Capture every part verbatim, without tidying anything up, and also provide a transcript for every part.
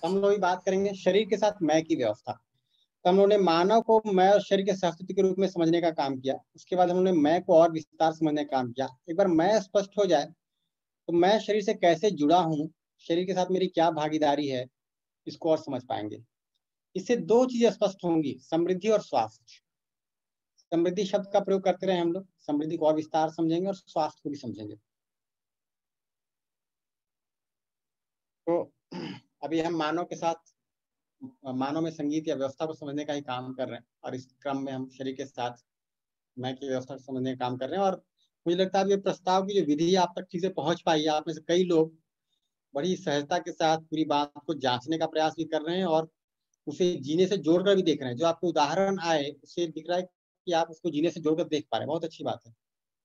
तो हम लोग बात करेंगे शरीर के साथ मैं की व्यवस्था। तो हम लोगों ने मानव को मैं और शरीर के सहअस्तित्व के रूप में समझने का काम किया। उसके बाद हम लोगों ने मैं को और विस्तार समझने का काम किया। एक बार मैं स्पष्ट हो जाए तो मैं शरीर से कैसे जुड़ा हूँ, शरीर के साथ मेरी क्या भागीदारी है, इसको और समझ पाएंगे। इससे दो चीजें स्पष्ट होंगी, समृद्धि और स्वास्थ्य। समृद्धि शब्द का प्रयोग करते रहे हम लोग, समृद्धि को और विस्तार समझेंगे और स्वास्थ्य को भी समझेंगे। तो अभी हम मानव के साथ मानव में संगीत या व्यवस्था को समझने का ही काम कर रहे हैं, और इस क्रम में हम शरीर के साथ मैं की व्यवस्था को समझने का काम कर रहे हैं। और मुझे लगता है ये प्रस्ताव की जो विधि आप तक ठीक से पहुंच पाई है। आप में से कई लोग बड़ी सहजता के साथ पूरी बात को जांचने का प्रयास भी कर रहे हैं और उसे जीने से जोड़कर भी देख रहे हैं। जो आपको उदाहरण आए उससे दिख रहा है कि आप उसको जीने से जोड़कर देख पा रहे हैं। बहुत अच्छी बात है।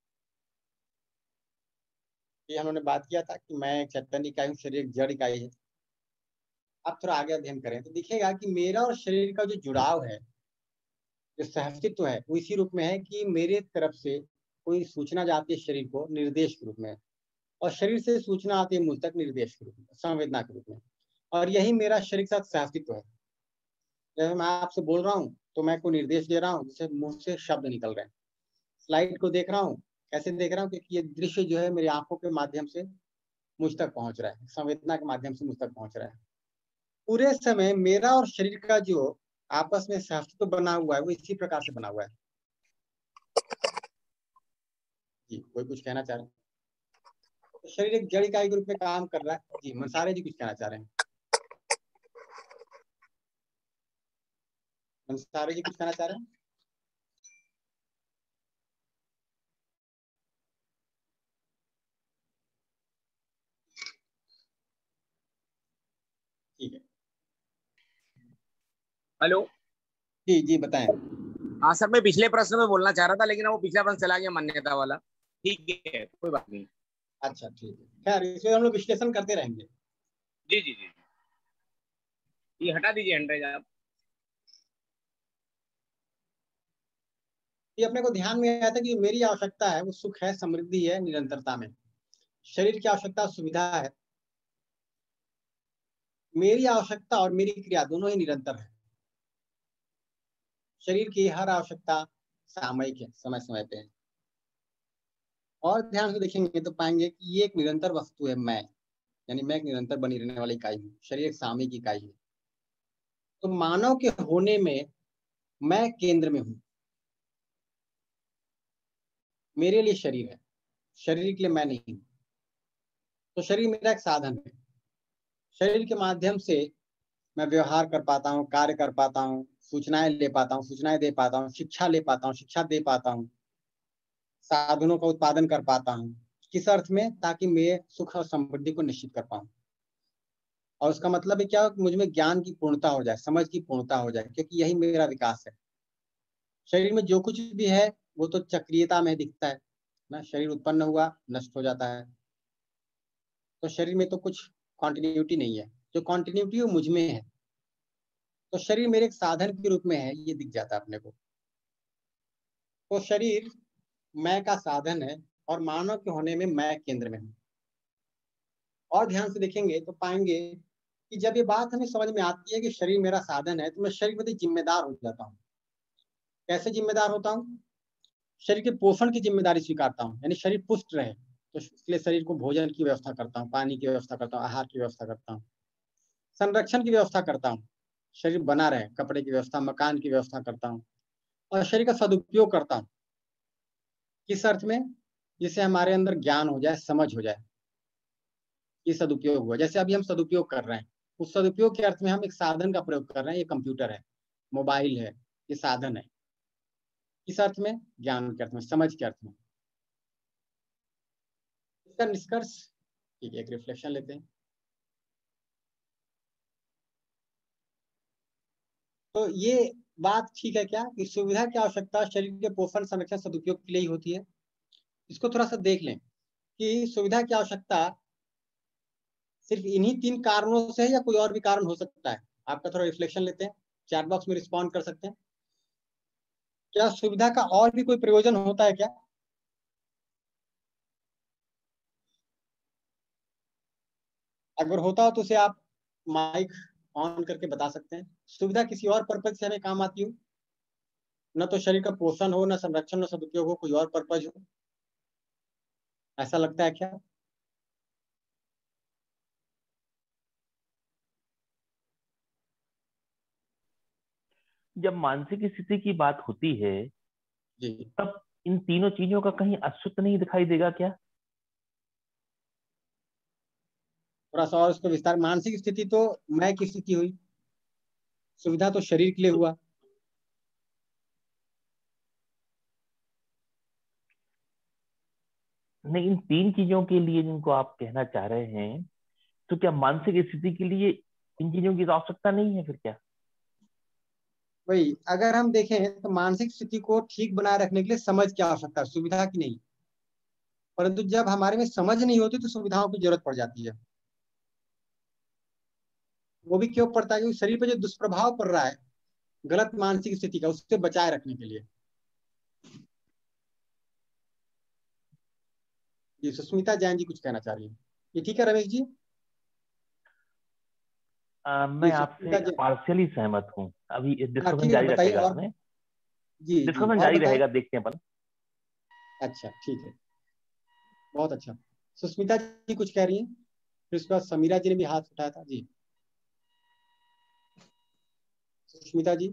ये हम लोगों ने बात किया था कि मैं एक चैतन्य इकाई हूँ, शरीर एक जड़ इकाई है। आप थोड़ा आगे अध्ययन करें तो दिखेगा कि मेरा और शरीर का जो जुड़ाव है, जो सहअस्तित्व है, वो इसी रूप में है कि मेरे तरफ से कोई सूचना जाती है शरीर को निर्देश के रूप में, और शरीर से सूचना आती है मुझ तक निर्देश के रूप में, संवेदना के रूप में। और यही मेरा शरीर के साथ सहअस्तित्व है। जब मैं आपसे बोल रहा हूँ तो मैं कोई निर्देश दे रहा हूँ, जिससे मुंह से शब्द निकल रहे हैं। स्लाइड को देख रहा हूँ, कैसे देख रहा हूँ, क्योंकि ये दृश्य जो है मेरी आंखों के माध्यम से मुझ तक पहुंच रहा है, संवेदना के माध्यम से मुझ तक पहुंच रहा है। पूरे समय मेरा और शरीर का जो आपस में सहअस्तित्व बना हुआ है, वो इसी प्रकार से बना हुआ है। जी, कोई कुछ कहना चाह रहे हैं? तो शरीर एक जड़ इकाई के रूप में काम कर रहा है। जी, मनसारे जी कुछ कहना चाह रहे हैं। मनसारे जी कुछ कहना चाह रहे हैं? ठीक है, हेलो। जी जी बताएं। हाँ सर, मैं पिछले प्रश्न में बोलना चाह रहा था, लेकिन वो पिछला प्रश्न चला गया मान्यता वाला। ठीक है, कोई बात नहीं। अच्छा ठीक है, खैर इसमें हम लोग विश्लेषण करते रहेंगे। जी जी जी, ये हटा दीजिए हैंडराइज आप। ये अपने को ध्यान में आया था कि मेरी आवश्यकता है वो सुख है, समृद्धि है, निरंतरता में। शरीर की आवश्यकता सुविधा है। मेरी आवश्यकता और मेरी क्रिया दोनों ही निरंतर है। शरीर की हर आवश्यकता सामयिक है, समय समय पे है। और ध्यान से देखेंगे तो पाएंगे कि ये एक निरंतर वस्तु है। मैं यानी मैं एक निरंतर बनी रहने वाली इकाई हूँ। शरीर एक सामयिक इकाई है। तो मानव के होने में मैं केंद्र में हूँ। मेरे लिए शरीर है, शरीर के लिए मैं नहीं हूँ। तो शरीर मेरा एक साधन है। शरीर के माध्यम से मैं व्यवहार कर पाता हूँ, कार्य कर पाता हूँ, सूचनाएं ले पाता हूँ, सूचनाएं दे पाता हूँ, शिक्षा ले पाता हूँ, शिक्षा दे पाता हूँ, साधनों का उत्पादन कर पाता हूँ। किस अर्थ में? ताकि मैं सुख और समृद्धि को निश्चित कर पाऊँ। और उसका मतलब है क्या? मुझ में ज्ञान की पूर्णता हो जाए, समझ की पूर्णता हो जाए, क्योंकि यही मेरा विकास है। शरीर में जो कुछ भी है वो तो चक्रीयता में दिखता है ना। शरीर उत्पन्न हुआ, नष्ट हो जाता है। तो शरीर में तो कुछ कॉन्टिन्यूटी नहीं है। जो कॉन्टिन्यूटी वो मुझ में है। तो शरीर मेरे एक साधन के रूप में है, ये दिख जाता है अपने को। तो शरीर मैं का साधन है और मानव के होने में मैं केंद्र में हूँ। और ध्यान से देखेंगे तो पाएंगे कि जब ये बात हमें समझ में आती है कि शरीर मेरा साधन है, तो मैं शरीर में जिम्मेदार हो जाता हूँ। कैसे जिम्मेदार होता हूँ? शरीर के पोषण की जिम्मेदारी स्वीकारता हूँ, यानी शरीर पुष्ट रहे तो इसलिए शरीर को भोजन की व्यवस्था करता हूँ, पानी की व्यवस्था करता हूँ, आहार की व्यवस्था करता हूँ, संरक्षण की व्यवस्था करता हूँ, शरीर बना रहे, कपड़े की व्यवस्था, मकान की व्यवस्था करता हूँ, और शरीर का सदुपयोग करता हूँ। किस अर्थ में? जिससे हमारे अंदर ज्ञान हो जाए, समझ हो जाए। ये सदुपयोग हुआ। जैसे अभी हम सदुपयोग कर रहे हैं, उस सदुपयोग के अर्थ में हम एक साधन का प्रयोग कर रहे हैं। ये कंप्यूटर है, मोबाइल है, ये साधन है। किस अर्थ में? ज्ञान के अर्थ में, समझ के अर्थ में। इसका निष्कर्ष, ठीक है, एक रिफ्लेक्शन लेते हैं। तो ये बात ठीक है क्या कि सुविधा की आवश्यकता शरीर के पोषण, संरक्षण, सदुपयोग के लिए ही होती है? इसको थोड़ा सा देख लें कि सुविधा की आवश्यकता सिर्फ इन्हीं तीन कारणों से है या कोई और भी कारण हो सकता है? आपका थोड़ा रिफ्लेक्शन लेते हैं, चैट बॉक्स में रिस्पॉन्ड कर सकते हैं। क्या सुविधा का और भी कोई प्रयोजन होता है क्या? अगर होता हो तो उसे आप माइक ऑन करके बता सकते हैं। सुविधा किसी और पर्पज से हमें काम आती हो, न तो शरीर का पोषण हो, न संरक्षण, न सदुपयोग हो, कोई और पर्पज हो, ऐसा लगता है क्या? जब मानसिक स्थिति की बात होती है जी तब इन तीनों चीजों का कहीं अस्तित्व नहीं दिखाई देगा क्या? थोड़ा सा और उसको विस्तार। मानसिक स्थिति तो मैं की स्थिति हुई, सुविधा तो शरीर के लिए हुआ। नहीं, इन तीन चीजों के लिए जिनको आप कहना चाह रहे हैं, तो क्या मानसिक स्थिति के लिए इन चीजों की तो आवश्यकता नहीं है फिर क्या? वही, अगर हम देखें तो मानसिक स्थिति को ठीक बनाए रखने के लिए समझ की आवश्यकता है, सुविधा की नहीं। परंतु जब हमारे में समझ नहीं होती तो सुविधाओं की जरूरत पड़ जाती है। वो भी क्यों पड़ता है? क्योंकि शरीर पर जो दुष्प्रभाव पड़ रहा है गलत मानसिक स्थिति का, उससे बचाए रखने के लिए। जी, सुष्मिता जैन जी कुछ कहना चाह रही है। ये ठीक है रमेश जी? आ, जी मैं आपसे सुष्मिता जैन, पार्शियली सहमत हूँ। अभी हाँ डिस्कशन ठीक है, जारी बताइए रखेगा और। आपने, जी जी, डिस्कशन और जारी बताएं। रहेगा, देखते हैं अपन। अच्छा ठीक है, बहुत अच्छा। सुष्मिता जी कुछ कह रही हैं, फिर उसके बाद समीरा जी ने भी हाथ उठाया था। जी सुष्मिता जी,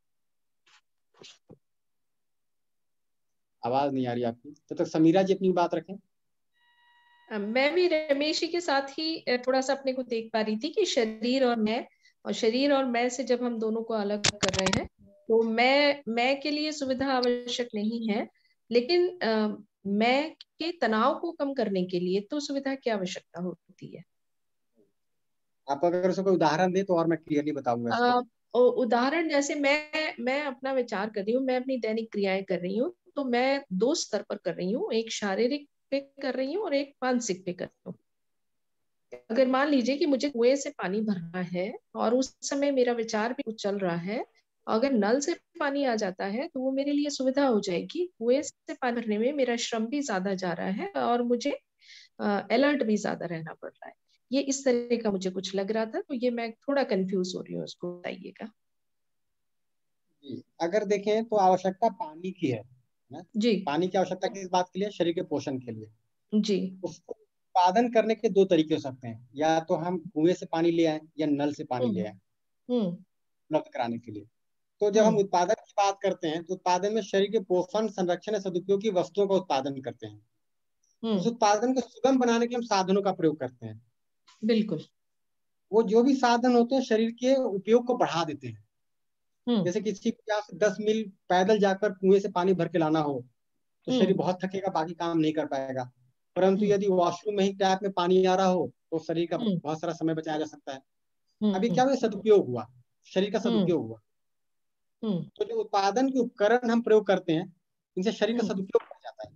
आवाज नहीं आ रही आपकी, तब तो तक समीरा जी अपनी बात रखें। अ, मैं भी रमेश जी के साथ ही अ, थोड़ा सा अपने को देख पा रही थी कि शरीर और मैं, और शरीर और मैं से जब हम दोनों को अलग कर रहे हैं, तो मैं मैं के लिए सुविधा आवश्यक नहीं है, लेकिन अ, मैं के तनाव को कम करने के लिए तो सुविधा की आवश्यकता होती है। आप अगर उसको कोई उदाहरण दे तो और मैं क्लियरली बताऊंगा इसको। अ, उ- उदाहरण जैसे मैं मैं अपना विचार कर रही हूँ, मैं अपनी दैनिक क्रियाएं कर रही हूँ, तो मैं दो स्तर पर कर रही हूँ, एक शारीरिक पे कर रही हूँ और एक मानसिक पे कर रही हूँ। अगर मान लीजिए कि मुझे कुएं से पानी भरना है और उस समय मेरा विचार भी कुछ चल रहा है, अगर नल से पानी आ जाता है तो वो मेरे लिए सुविधा हो जाएगी। कुएं से पानी भरने में मेरा श्रम भी ज्यादा जा रहा है और मुझे अलर्ट भी ज्यादा रहना पड़ रहा है। ये इस तरह का मुझे कुछ लग रहा था, तो ये मैं थोड़ा कंफ्यूज हो रही हूँ, उसको बताइएगा। जी, अगर देखें तो आवश्यकता पानी की है ना? जी पानी की आवश्यकता किस बात के लिए? शरीर के पोषण के लिए। जी। उसको उत्पादन करने के दो तरीके हो सकते हैं, या तो हम कुएं से पानी ले आए या नल से पानी ले हम्म आए हम्म उपलब्ध कराने के लिए। तो जब हम हम्म उत्पादन की बात करते हैं तो उत्पादन में शरीर के पोषण, संरक्षण या सदुपयोग की वस्तुओं का उत्पादन करते हैं। उस हम्म। उत्पादन को सुगम बनाने के लिए हम साधनों का प्रयोग करते हैं। बिल्कुल। वो जो भी साधन होते हैं शरीर के उपयोग को बढ़ा देते हैं। हम्म जैसे किसी को यहाँ से दस मील पैदल जाकर कुएं से पानी भर के लाना हो तो शरीर हम्म बहुत थकेगा, बाकी काम नहीं कर पाएगा। परंतु हम्म यदि वॉशरूम में ही टैप में पानी आ रहा हो तो शरीर का हम्म बहुत सारा समय बचाया जा सकता है। अभी हम्म क्या हुआ? सदुपयोग हुआ, शरीर का हम्म सदुपयोग हुआ। हम्म तो जो उत्पादन के उपकरण हम प्रयोग करते हैं इनसे शरीर का हम्म। सदुपयोग हो जाता है।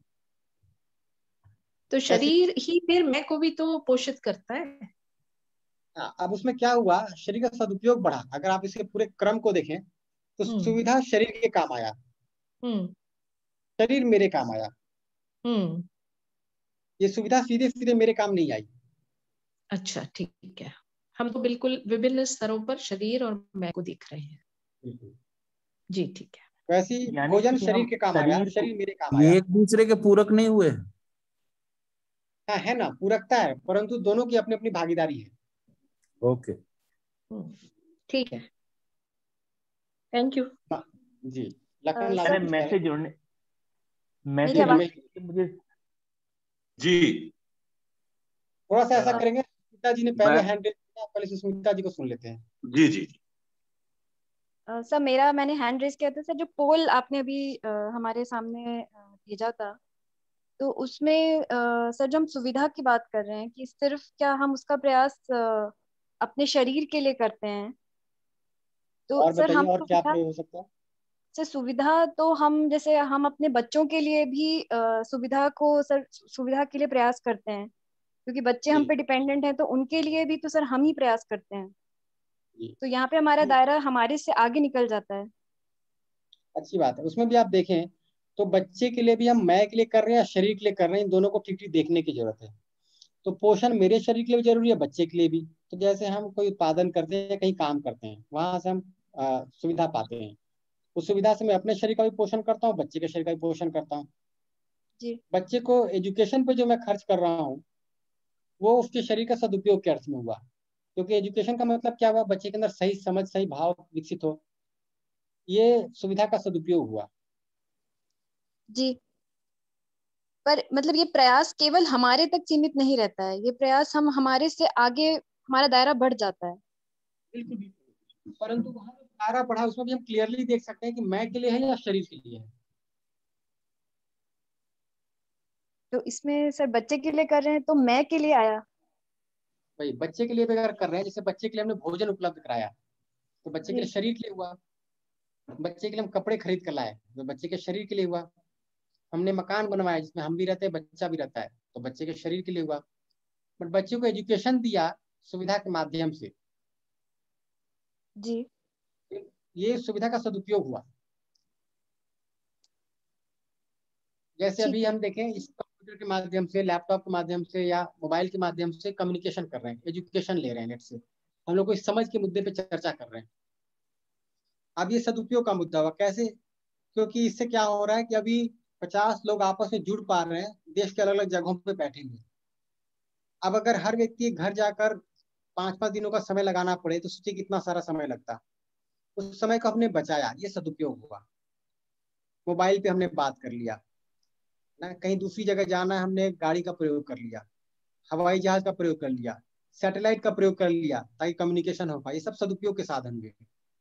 तो कैसे? शरीर ही फिर मैं को भी तो पोषित करता है। हाँ, अब उसमें क्या हुआ? शरीर का सदुपयोग बढ़ा। अगर आप इसके पूरे क्रम को देखें तो हम्म सुविधा शरीर के काम आया, हम्म शरीर मेरे काम आया। हम्म। ये सुविधा सीधे सीधे मेरे काम नहीं आई। अच्छा ठीक है, हम तो बिल्कुल विभिन्न स्तरों पर शरीर और मैं को देख रहे हैं। बिल्कुल। जी ठीक है। वैसे ही यानी भोजन कि शरीर हम के काम आया, शरीर को, शरीर मेरे काम ये आया। एक दूसरे के पूरक नहीं हुए? हाँ है ना, पूरकता है, परंतु दोनों की अपनी अपनी भागीदारी है। ओके। हम्म, ठीक है, थैंक यू। हाँ, जी लखन अ, लाल सर मैंने कुछ कह रहे मैसेज जोड़ने मेरी जी मैसेज आवाज। रमेश जी, जोड़ने मुझे। जी थोड़ा सा ऐसा अ, करेंगे, सुष्मिता जी ने पहले मैं हैंड रेज किया, पहले सुष्मिता जी को सुन लेते हैं। जी जी जी अ, सर मेरा मैंने हैंड रेज किया था सर, जो पोल आपने अभी अ, हमारे सामने अ, भेजा था, तो उसमें अ, सर जो हम सुविधा की बात कर रहे हैं कि सिर्फ क्या हम उसका प्रयास अ, अपने शरीर के लिए करते हैं, तो और सर बताइए हम और क्या सुविधा प्रयोग हो सकता है? सर सुविधा तो हम जैसे हम अपने बच्चों के लिए भी अ, सुविधा को सर सुविधा के लिए प्रयास करते हैं, क्योंकि बच्चे हम जी पे डिपेंडेंट हैं, तो उनके लिए भी तो सर हम ही प्रयास करते हैं। जी, तो यहाँ पे हमारा दायरा हमारे से आगे निकल जाता है। अच्छी बात है। उसमें भी आप देखें तो बच्चे के लिए भी हम मैं के लिए कर रहे हैं या शरीर के लिए कर रहे हैं, इन दोनों को ठीक ठीक देखने की जरूरत है। तो पोषण मेरे शरीर के लिए भी जरूरी है, बच्चे के लिए भी। तो जैसे हम कोई उत्पादन करते हैं, कहीं काम करते हैं, वहां से हम अ, सुविधा पाते हैं, उस सुविधा से मैं अपने शरीर का भी पोषण करता हूँ, बच्चे के शरीर का भी पोषण करता हूँ। जी बच्चे को एजुकेशन पे जो मैं खर्च कर रहा हूँ, वो उसके शरीर का सदुपयोग के अर्थ में हुआ, क्योंकि एजुकेशन का मतलब क्या हुआ, बच्चे के अंदर सही समझ, सही भाव विकसित हो, ये सुविधा का सदुपयोग हुआ। जी। पर मतलब ये प्रयास केवल हमारे तक सीमित नहीं रहता है, ये प्रयास हम हमारे से आगे, हमारा दायरा बढ़ जाता है। बिल्कुल बिल्कुल, परंतु वहां जो दायरा बढ़ा उसमें भी हम क्लियरली देख सकते हैं कि मैं के लिए है या शरीर के लिए है। तो इसमें सर बच्चे के लिए कर रहे हैं तो मैं के लिए आया। भाई बच्चे के लिए भी अगर कर रहे हैं, जैसे बच्चे के लिए हमने भोजन उपलब्ध कराया, तो बच्चे के जी लिए शरीर के लिए हुआ। बच्चे के लिए हम कपड़े खरीद कर लाए, तो बच्चे के शरीर के लिए हुआ। हमने मकान बनवाया जिसमें हम भी रहते हैं, बच्चा भी रहता है, तो बच्चे के शरीर के लिए हुआ। बट बच्चे को एजुकेशन दिया सुविधा के माध्यम से, जी ये सुविधा का सदुपयोग हुआ। जैसे ठीक अभी है। हम देखें, इस कंप्यूटर के माध्यम से, लैपटॉप के माध्यम से या मोबाइल के माध्यम से कम्युनिकेशन कर रहे हैं, एजुकेशन ले रहे हैं नेट से, हम लोग को इस समझ के मुद्दे पे चर्चा कर रहे हैं। अब ये सदुपयोग का मुद्दा हुआ कैसे, क्योंकि इससे क्या हो रहा है कि अभी पचास लोग आपस में जुड़ पा रहे हैं, देश के अलग अलग जगहों पे बैठे हुए। अब अगर हर व्यक्ति घर जाकर पांच पांच दिनों का समय लगाना पड़े, तो सोचिए कितना सारा समय लगता। उस समय को हमने बचाया, ये सदुपयोग हुआ। मोबाइल पे हमने बात कर लिया ना, कहीं दूसरी जगह जाना है, हमने गाड़ी का प्रयोग कर लिया, हवाई जहाज का प्रयोग कर लिया, सैटेलाइट का प्रयोग कर लिया, ताकि कम्युनिकेशन हो पाए। ये सब सदुपयोग के साधन हुए।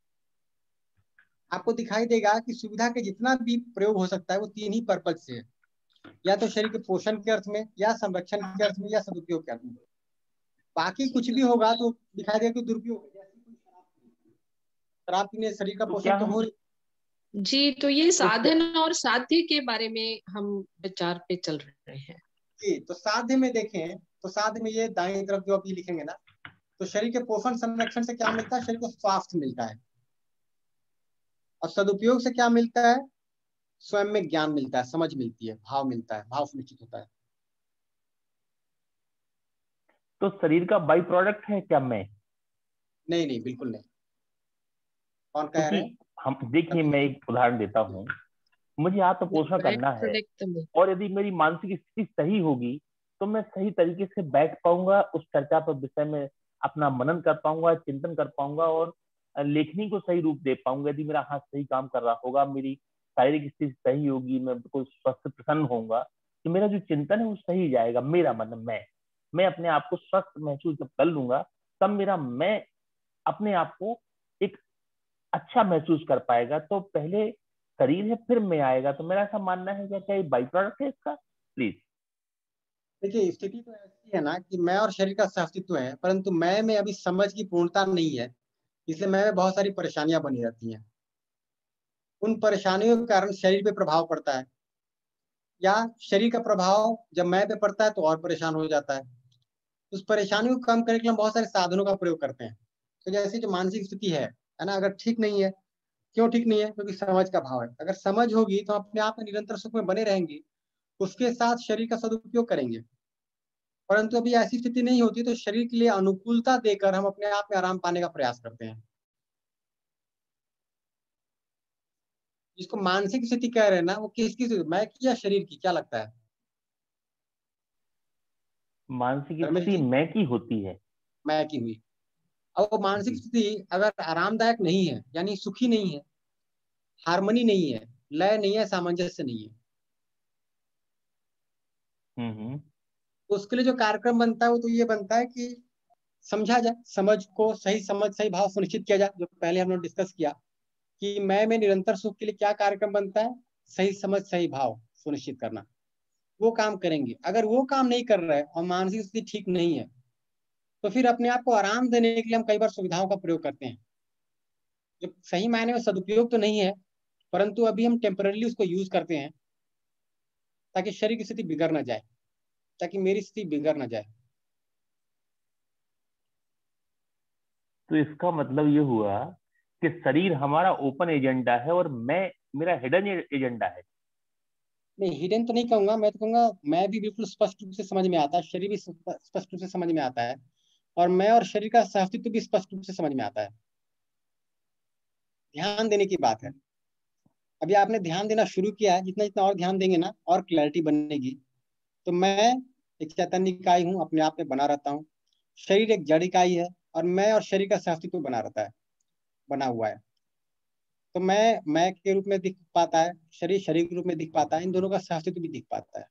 आपको दिखाई देगा कि सुविधा के जितना भी प्रयोग हो सकता है वो तीन ही पर्पज से है, या तो शरीर के पोषण के अर्थ में, या संरक्षण के अर्थ में, या सदुपयोग के अर्थ में। बाकी कुछ भी होगा तो दिखाई देगा कि दुरुपयोग है। जैसे कोई शराब पीने से शरीर का तो पोषण क्या तो हो हम रही। जी, तो ये तो क्या साधन और साध्य के बारे में हम विचार पे चल रहे हैं। जी, तो साध्य में देखें, तो साध्य में ये दाएं तरफ जो अभी लिखेंगे ना, तो शरीर के पोषण संरक्षण से क्या मिलता है, शरीर को स्वास्थ्य मिलता है। और सदुपयोग से क्या मिलता है, स्वयं में ज्ञान मिलता है, समझ मिलती है, भाव मिलता है, भाव सुनिश्चित होता है। तो शरीर का बाई प्रोडक्ट है क्या मैं? नहीं नहीं, बिल्कुल नहीं। कौन कह क्योंकि रहे हैं? हम देखिए, कभी मैं नहीं। एक उदाहरण देता हूँ। मुझे आत्मपोषण बैक करना है, प्रोडक्ट में और यदि मेरी मानसिक स्थिति सही होगी तो मैं सही तरीके से बैठ पाऊंगा, उस चर्चा पर विषय में अपना मनन कर पाऊंगा, चिंतन कर पाऊंगा, और लेखनी को सही रूप दे पाऊंगा। यदि मेरा हाथ सही काम कर रहा होगा, मेरी शारीरिक स्थिति सही होगी, मैं बिल्कुल स्वस्थ प्रसन्न होऊंगा, तो मेरा जो चिंतन है वो सही जाएगा। मेरा मन, मैं मैं अपने आप को स्वस्थ महसूस जब कर लूंगा, तब मेरा मैं अपने आप को एक अच्छा महसूस कर पाएगा। तो पहले शरीर है, फिर मैं आएगा। तो मेरा ऐसा मानना है क्या क्या ये बाई प्रोडक्ट है इसका? प्लीज। देखिए, स्थिति तो ऐसी है ना कि मैं और शरीर का सहअस्तित्व है, परंतु मैं में अभी समझ की पूर्णता नहीं है, इसलिए मैं में बहुत सारी परेशानियां बनी रहती हैं। उन परेशानियों के कारण शरीर पे प्रभाव पड़ता है, या शरीर का प्रभाव जब मैं पे पड़ता है तो और परेशान हो जाता है। उस परेशानी को कम करने के लिए हम बहुत सारे साधनों का प्रयोग करते हैं। तो जैसे जो मानसिक स्थिति है है ना, अगर ठीक नहीं है, क्यों ठीक नहीं है, क्योंकि समझ का भाव है। अगर समझ होगी तो अपने आप में निरंतर सुख में बने रहेंगे, उसके साथ शरीर का सदुपयोग करेंगे। परंतु अभी ऐसी स्थिति नहीं होती, तो शरीर के लिए अनुकूलता देकर हम अपने आप में आराम पाने का प्रयास करते हैं। जिसको मानसिक स्थिति कह रहे हैं ना, वो किसकी स्थिति, मैं की या शरीर की, क्या लगता है मानसिक धर्मेश स्थिति जी? मैं की होती है। मैं की हुई। अब वो मानसिक जी। स्थिति अगर आरामदायक नहीं है, यानी सुखी नहीं है, हारमोनी नहीं है, लय नहीं है, सामंजस्य नहीं है, हम्म हम्म तो उसके लिए जो कार्यक्रम बनता है वो तो ये बनता है कि समझा जाए, समझ को सही समझ, सही भाव सुनिश्चित किया जाए। जो पहले हमने डिस्कस किया कि मैं में निरंतर सुख के लिए क्या कार्यक्रम बनता है, सही समझ, सही भाव सुनिश्चित करना। वो काम करेंगे। अगर वो काम नहीं कर रहा है और मानसिक स्थिति ठीक नहीं है, तो फिर अपने आप को आराम देने के लिए हम कई बार सुविधाओं का प्रयोग करते हैं, जो सही मायने में सदुपयोग तो नहीं है, परंतु अभी हम टेम्पररी उसको यूज करते हैं, ताकि शरीर की स्थिति बिगड़ ना जाए, ताकि मेरी स्थिति बिगड़ ना जाए। तो इसका मतलब ये हुआ कि शरीर हमारा ओपन एजेंडा है और मैं मेरा हिडन एजेंडा है। नहीं, हिडन तो नहीं कहूंगा, मैं तो कहूंगा मैं भी बिल्कुल स्पष्ट रूप से समझ में आता है, शरीर भी स्प- स्पष्ट रूप से समझ में आता है, और मैं और शरीर का सहअस्तित्व भी स्पष्ट रूप से समझ में आता है। ध्यान देने की बात है। अभी आपने ध्यान देना शुरू किया है, जितना जितना और ध्यान देंगे ना और क्लैरिटी बनेगी। तो मैं एक चैतन्य इकाई हूँ, अपने आप में बना रहता हूँ। शरीर एक जड़ इकाई है, और मैं और शरीर का सहअस्तित्व बना रहता है, बना हुआ है। तो मैं मैं के रूप में दिख पाता है, शरीर शरीर के रूप में दिख पाता है, इन दोनों का सहअस्तित्व भी दिख पाता है।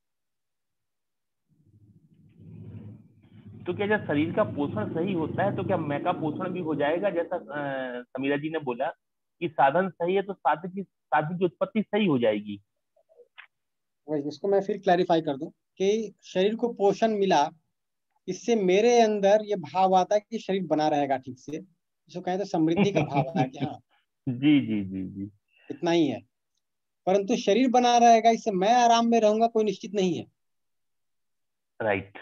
तो क्या जब शरीर का पोषण सही होता है तो क्या मैं का पोषण भी हो जाएगा? जैसा अ, समीरा जी ने बोला कि साधन सही है तो साधन की साधन की उत्पत्ति सही हो जाएगी। वही, इसको मैं फिर क्लैरिफाई कर दूं कि शरीर को पोषण मिला, इससे मेरे अंदर ये भाव आता है कि शरीर बना रहेगा ठीक से, इसको कहें तो समृद्धि का भाव आया कि हाँ जी जी जी जी। इतना ही है। परंतु शरीर बना रहेगा, इससे मैं आराम में रहूंगा कोई निश्चित नहीं है। राइट,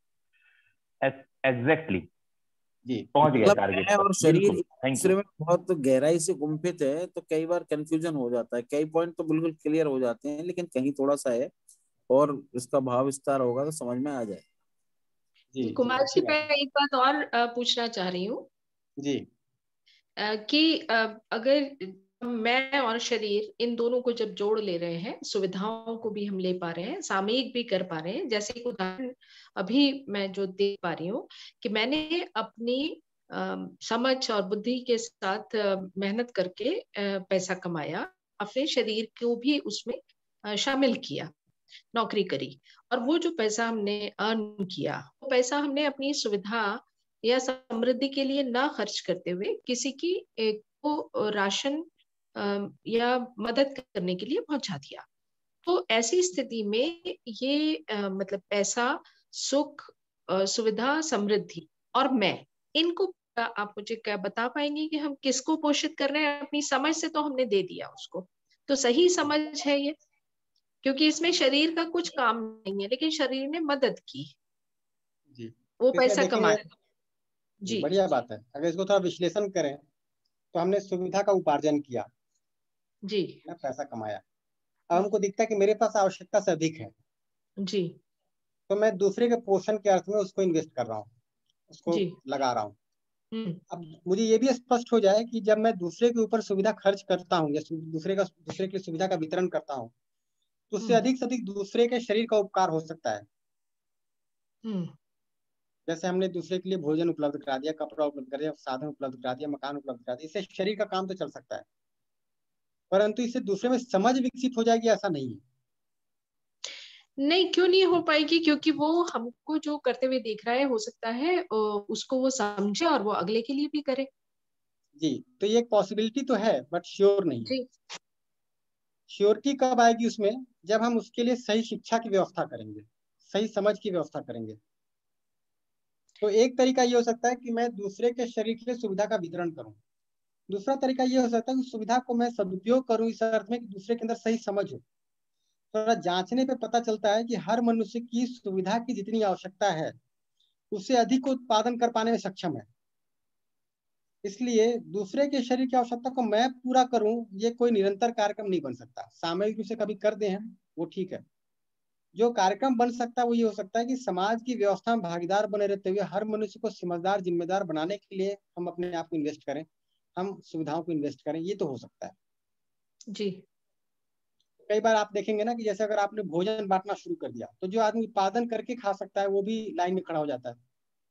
एग्जैक्टली, जी पहुंच गए मतलब टारगेट मैं पर। और शरीर बिल्कुल, एक थैंक दूसरे यू। में बहुत गहराई से गुम्फित है, तो कई बार कंफ्यूजन हो जाता है। कई पॉइंट तो बिल्कुल क्लियर हो जाते हैं, लेकिन कहीं थोड़ा सा है, और इसका भाव विस्तार होगा तो समझ में आ जाए। जी जी जी, कुमार अच्छी जी, बात मैं है। एक बात और अ, पूछना चाह रही हूँ जी अ, कि अ, अगर मैं और शरीर इन दोनों को जब जोड़ ले रहे हैं, सुविधाओं को भी हम ले पा रहे हैं, सामयिक भी कर पा रहे हैं, जैसे एक उदाहरण अभी मैं जो देख पा रही हूँ कि मैंने अपनी अ, समझ और बुद्धि के साथ अ, मेहनत करके अ, पैसा कमाया, अपने शरीर को भी उसमें अ, शामिल किया, नौकरी करी, और वो जो पैसा हमने अर्न किया, वो पैसा हमने अपनी सुविधा या समृद्धि के लिए ना खर्च करते हुए किसी की एक को राशन अ, या मदद करने के लिए पहुंचा दिया। तो ऐसी स्थिति में ये अ, मतलब पैसा, सुख, अ, सुविधा, समृद्धि और मैं, इनको आप मुझे क्या बता पाएंगे कि हम किसको पोषित कर रहे हैं? अपनी समझ से तो हमने दे दिया उसको, तो सही समझ है ये? क्योंकि इसमें शरीर का कुछ काम नहीं है, लेकिन शरीर ने मदद की, जी, वो तो इसमें पैसा देखेंगे, कमाया। जी जी बढ़िया बात है। अगर इसको थोड़ा विश्लेषण करें, तो हमने सुविधा का उपार्जन किया जी ना, पैसा कमाया। अब हमको दिखता है कि मेरे पास आवश्यकता से अधिक है, जी तो मैं दूसरे के पोषण के अर्थ में उसको इन्वेस्ट कर रहा हूँ, उसको जी। लगा रहा हूँ। हम्म अब मुझे ये भी स्पष्ट हो जाए कि जब मैं दूसरे के ऊपर सुविधा खर्च करता हूँ या सु- दूसरे का दूसरे की सुविधा का वितरण करता हूँ, तो उससे हम्म अधिक से अधिक दूसरे के शरीर का उपकार हो सकता है। हम्म जैसे हमने दूसरे के लिए भोजन उपलब्ध करा दिया, कपड़ा उपलब्ध करा दिया, साधन उपलब्ध करा दिया, मकान उपलब्ध करा दिया, इससे शरीर का काम तो चल सकता है, परंतु इससे दूसरे में समझ विकसित हो जाएगी, ऐसा नहीं है। नहीं, क्यों नहीं हो पाएगी? क्योंकि वो हमको जो करते हुए देख रहा है, हो सकता है अ, उसको वो समझे और वो अगले के लिए भी करे। जी, तो ये एक पॉसिबिलिटी तो है, बट श्योर नहीं है। जी श्योरिटी कब आएगी उसमें? जब हम उसके लिए सही शिक्षा की व्यवस्था करेंगे, सही समझ की व्यवस्था करेंगे। तो एक तरीका ये हो सकता है कि मैं दूसरे के शरीर के लिए सुविधा का वितरण करूं। दूसरा तरीका ये हो सकता है कि सुविधा को मैं सदुपयोग करूं, इस अर्थ में कि दूसरे के अंदर सही समझ हो। थोड़ा जांचने पे पता चलता है कि हर मनुष्य की सुविधा की जितनी आवश्यकता है, उससे अधिक को उत्पादन कर पाने में सक्षम है। इसलिए दूसरे के शरीर की आवश्यकता को मैं पूरा करूं, ये कोई निरंतर कार्यक्रम नहीं बन सकता। सामयिक रूप से कभी कर दे हम, वो ठीक है। जो कार्यक्रम बन सकता है वो ये हो सकता है कि समाज की व्यवस्था में भागीदार बने रहते हुए हर मनुष्य को समझदार, जिम्मेदार बनाने के लिए हम अपने आप को इन्वेस्ट करें, हम सुविधाओं को इन्वेस्ट करें, ये तो हो सकता है। जी कई बार आप देखेंगे ना कि जैसे अगर आपने भोजन बांटना शुरू कर दिया, तो जो आदमी उत्पादन करके खा सकता है वो भी लाइन में खड़ा हो जाता है।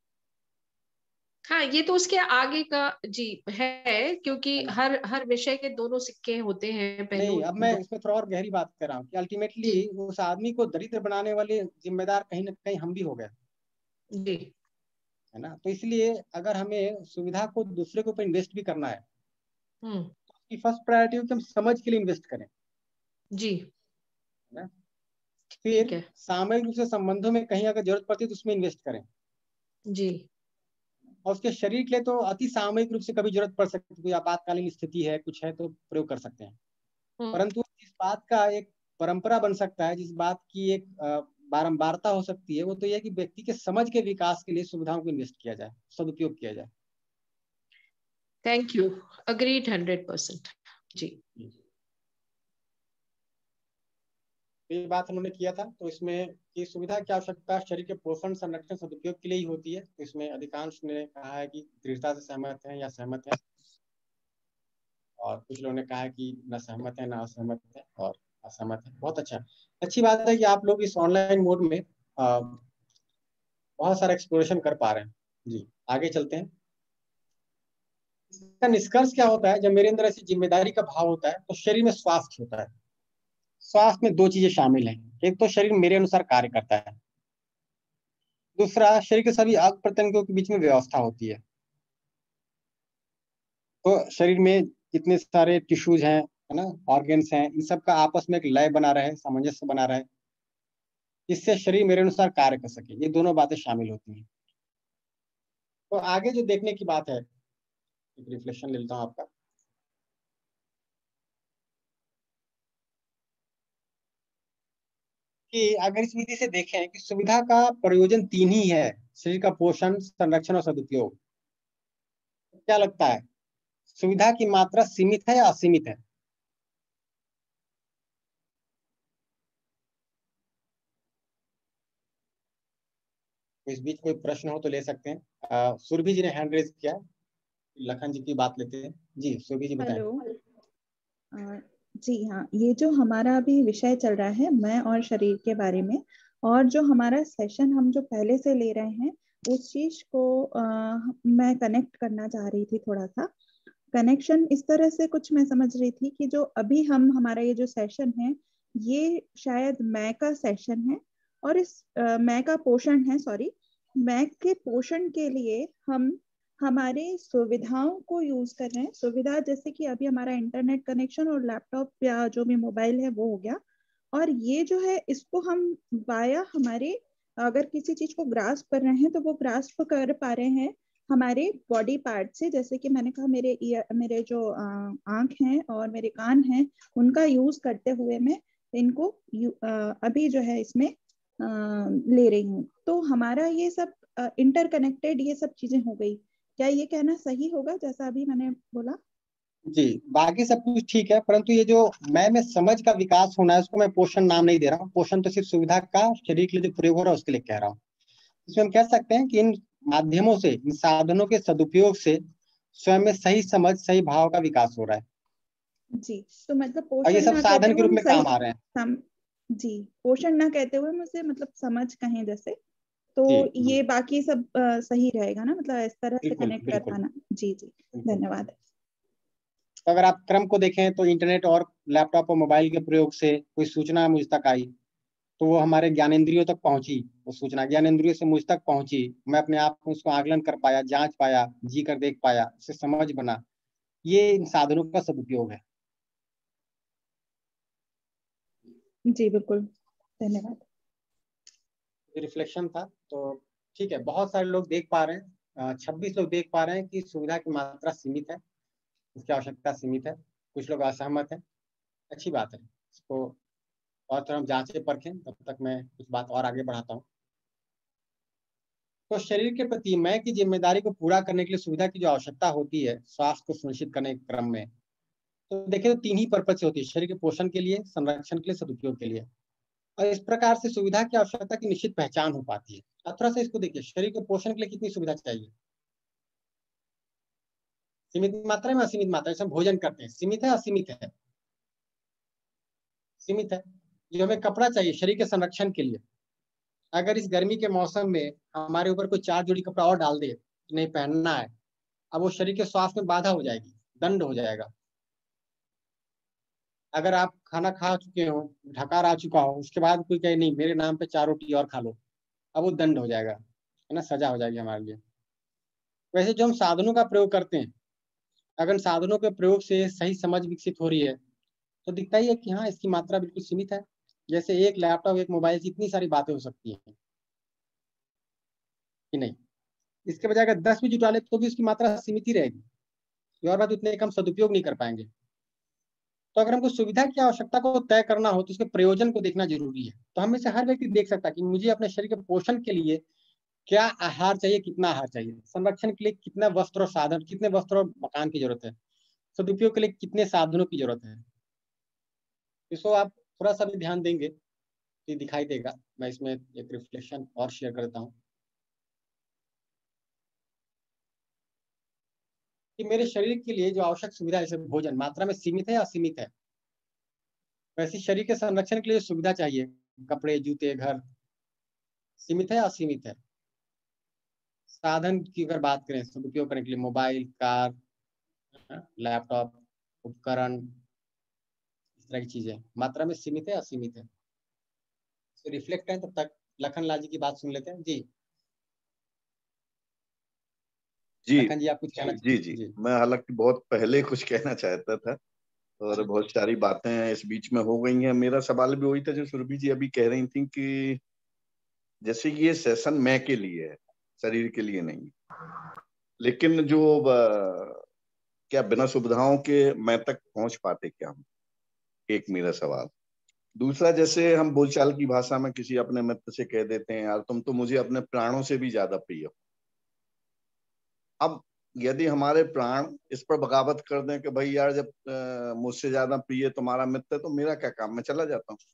हाँ, ये तो उसके आगे का जी है, क्योंकि है ना? हर हर विषय के दोनों सिक्के होते हैं, नहीं, पहलू अब मैं दो। इसमें थोड़ा और गहरी बात कर रहा हूँ कि जी अल्टीमेटली उस आदमी को दरिद्र बनाने वाले जिम्मेदार कहीं ना कहीं हम भी हो गए, जी है ना? तो इसलिए अगर हमें सुविधा को दूसरे के ऊपर इन्वेस्ट भी करना है, हम्म तो उसकी फर्स्ट प्रायोरिटी हो कि हम समझ के लिए इन्वेस्ट करें, जी है ना? ठीक फिर है। सामयिक रूप से संबंधों में कहीं अगर जरूरत पड़ती है तो उसमें इन्वेस्ट करें। जी और उसके शरीर के लिए तो अति सामयिक रूप से कभी जरूरत पड़ सकती है, कोई आपातकालीन स्थिति है, कुछ है, तो प्रयोग कर सकते हैं। हम्म परंतु जिस बात का एक परंपरा बन सकता है, जिस बात की एक अ, बारंबारता हो सकती है, वो तो यह है कि व्यक्ति के समझ के विकास के लिए सुविधाओं को इन्वेस्ट किया जाए, सदुपयोग किया जाए। Thank you, agreed hundred percent. जी तो ये बात उन्होंने किया था। तो इसमें की सुविधा की आवश्यकता शरीर के पोषण, संरक्षण, सदुपयोग के लिए ही होती है। तो इसमें अधिकांश ने कहा है कि दृढ़ता से सहमत है या सहमत है, और कुछ लोगों ने कहा है कि न सहमत है, न असहमत है और असहमत है। बहुत अच्छा, अच्छी बात है कि आप लोग इस ऑनलाइन मोड में आ, बहुत सारा एक्सप्लोरेशन कर पा रहे हैं। जी, आगे चलते हैं। इसका निष्कर्ष क्या होता है? जब मेरे अंदर ऐसी जिम्मेदारी का भाव होता है तो शरीर में स्वास्थ्य होता है। स्वास्थ्य में दो चीजें शामिल हैं, एक तो शरीर मेरे अनुसार कार्य करता है, दूसरा शरीर के सभी अंग प्रत्यंगों के बीच में व्यवस्था होती है। तो शरीर में जितने सारे टिश्यूज हैं, है ना, ऑर्गन्स हैं, इन सब का आपस में एक लय बना रहे, सामंजस्य बना रहे, इससे शरीर मेरे अनुसार कार्य कर सके। ये दोनों बातें शामिल होती हैं। तो आगे जो देखने की बात है, एक रिफ्लेक्शन ले लेता हूं आपका। कि अगर इस विधि से देखें कि सुविधा का प्रयोजन तीन ही है, शरीर का पोषण, संरक्षण और सदुपयोग, तो क्या लगता है सुविधा की मात्रा सीमित है या असीमित है? तो इस बीच कोई प्रश्न हो तो ले सकते हैं। सुरभि जी ने हैंड रेज किया, लखन जी की बात लेते हैं। जी सुरभि जी बताएं। हेलो। अ, जी हाँ, ये जो हमारा अभी विषय चल रहा है मैं और शरीर के बारे में, और जो हमारा सेशन हम जो पहले से ले रहे हैं उस चीज को आ, मैं कनेक्ट करना चाह रही थी। थोड़ा सा कनेक्शन इस तरह से कुछ मैं समझ रही थी कि जो अभी हम हमारा ये जो सेशन है ये शायद मैं का सेशन है, और इस आ, मैं का पोषण है, सॉरी, मैं के पोषण के लिए हम हमारे सुविधाओं को यूज कर रहे हैं। सुविधा जैसे कि अभी हमारा इंटरनेट कनेक्शन और लैपटॉप या जो भी मोबाइल है वो हो गया, और ये जो है इसको हम वाया हमारे, अगर किसी चीज को ग्रास्प कर रहे हैं तो वो ग्रास्प कर पा रहे हैं हमारे बॉडी पार्ट से। जैसे कि मैंने कहा मेरे ईयर, मेरे जो आंख हैं और मेरे कान हैं, उनका यूज करते हुए मैं इनको अभी जो है इसमें आ, ले रही हूँ। तो हमारा ये सब इंटरकनेक्टेड ये सब चीजें हो गई। क्या ये कहना सही होगा जैसा अभी मैंने बोला? जी, बाकी सब कुछ ठीक है, परंतु ये जो मैं में समझ का विकास होना है उसको मैं पोषण नाम नहीं दे रहा हूँ। पोषण तो सिर्फ सुविधा का शरीर के लिए जो प्रयोग हो रहा है उसके लिए कह रहा हूँ। इसमें हम कह सकते हैं कि इन माध्यमों से, इन साधनों के सदुपयोग से स्वयं में सही समझ, सही भाव का विकास हो रहा है। जी, तो मतलब और ये पोषण सब ना कहते साधन के हुए रूप हम में सही काम आ रहे हैं। सम, जी, पोषण ना कहते हुए हम उसे मतलब समझ कहें जैसे, तो जी ये जी, बाकी सब आ, सही रहेगा ना, मतलब इस तरह से बिल्कुल कनेक्ट कर बिल्कुल पाना। जी जी, बिल्कुल। धन्यवाद। तो अगर आप क्रम को देखें तो इंटरनेट और लैपटॉप और मोबाइल के प्रयोग से कोई सूचना मुझ तक आई तो वो हमारे ज्ञानेंद्रियों तक पहुंची। वो सूचना ज्ञानेंद्रियों से मुझ तक पहुंची, मैं अपने आप को उसको आकलन कर पाया, जांच पाया, जी कर देख पाया, उससे समझ बना। ये इन साधनों का सदुपयोग है। जी बिल्कुल, धन्यवाद। रिफ्लेक्शन था। तो ठीक है, बहुत सारे लोग देख पा रहे हैं, छब्बीस लोग देख पा रहे हैं कि सुविधा की मात्रा सीमित है, इसकी आवश्यकता सीमित है। कुछ लोग असहमत हैं, अच्छी बात है। इसको और थोड़ा हम जांचें परखें, तब तक मैं कुछ बात और आगे बढ़ाता हूँ। तो शरीर के प्रति मैं की जिम्मेदारी को पूरा करने के लिए सुविधा की जो आवश्यकता होती है स्वास्थ्य को सुनिश्चित करने के क्रम में, तो देखिए तो तीन ही पर्पज से होती है, शरीर के पोषण के लिए, संरक्षण के लिए, सदुपयोग के लिए। और इस प्रकार से सुविधा की आवश्यकता की निश्चित पहचान हो पाती है। अब थोड़ा सा इसको देखिए, शरीर के पोषण के लिए कितनी सुविधा चाहिए? सीमित मात्रा में, असीमित मात्रा, जैसे हम भोजन करते हैं, सीमित है असीमित है? सीमित है। जो हमें कपड़ा चाहिए शरीर के संरक्षण के लिए, अगर इस गर्मी के मौसम में हमारे ऊपर कोई चार जोड़ी कपड़ा और डाल दे, नहीं पहनना है, अब वो शरीर के स्वास्थ्य में बाधा हो जाएगी, दंड हो जाएगा। अगर आप खाना खा चुके हो, ढकार आ चुका हो, उसके बाद कोई कहे नहीं मेरे नाम पे चार रोटी और खा लो, अब वो दंड हो जाएगा, है ना, सजा हो जाएगी हमारे लिए। वैसे जो हम साधनों का प्रयोग करते हैं, अगर साधनों के प्रयोग से सही समझ विकसित हो रही है तो दिखता ही है कि हाँ इसकी मात्रा बिल्कुल सीमित है। जैसे एक लैपटॉप, एक मोबाइल से इतनी सारी बातें हो सकती हैं कि नहीं, इसके बजाय अगर दस भी जुटा ले तो भी उसकी मात्रा सीमित ही रहेगी, और बात उतने कम सदुपयोग नहीं कर पाएंगे। तो अगर हमको सुविधा की आवश्यकता को तय करना हो तो उसके प्रयोजन को देखना जरूरी है। तो हम में से हर व्यक्ति देख सकता है कि मुझे अपने शरीर के पोषण के लिए क्या आहार चाहिए, कितना आहार चाहिए, संरक्षण के लिए कितना वस्त्र और साधन, कितने वस्त्र और मकान की जरूरत है, सदुपयोग के लिए कितने साधनों की जरूरत है। इसको आप थोड़ा सा भी ध्यान देंगे ये दिखाई देगा। मैं इसमें एक रिफ्लेक्शन और शेयर करता हूँ कि मेरे शरीर के लिए जो आवश्यक सुविधा जैसे भोजन मात्रा में सीमित है या असीमित है। वैसे शरीर के संरक्षण के लिए सुविधा चाहिए, कपड़े, जूते, घर, सीमित है या असीमित है। साधन की अगर बात करें सदुपयोग करने के लिए मोबाइल, कार, लैपटॉप, उपकरण, इस तरह की चीजें मात्रा में सीमित है असीमित है। तो रिफ्लेक्ट है। तब तक लखन लाल जी की बात सुन लेते हैं। जी जी लखन जी आप कुछ कहना जी जी, जी मैं हालांकि बहुत पहले कुछ कहना चाहता था और बहुत सारी बातें इस बीच में हो गई हैं। मेरा सवाल भी वही था जो सुरभि जी अभी कह रही थी कि जैसे ये सेशन मैं के लिए है, शरीर के लिए नहीं, लेकिन जो अ, क्या बिना सुविधाओं के मैं तक पहुंच पाते क्या हम, एक मेरा सवाल। दूसरा, जैसे हम बोलचाल की भाषा में किसी अपने मित्र से कह देते हैं यार तुम तो मुझे अपने प्राणों से भी ज्यादा प्रिय हो। अब यदि हमारे प्राण इस पर बगावत कर दें कि भाई यार जब अ, मुझसे ज्यादा प्रिय तुम्हारा मित्र है तो मेरा क्या काम, मैं चला जाता हूँ।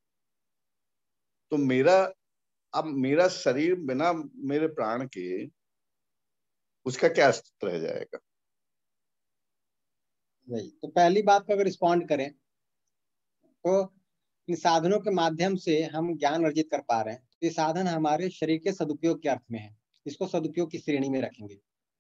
तो मेरा अब मेरा शरीर बिना मेरे प्राण के उसका क्या अस्तित्व रह जाएगा। वही तो पहली बात को अगर रिस्पॉन्ड करें तो इन साधनों के माध्यम से हम ज्ञान अर्जित कर पा रहे हैं। ये साधन हमारे शरीर के सदुपयोग के अर्थ में है, इसको सदुपयोग की श्रेणी में रखेंगे।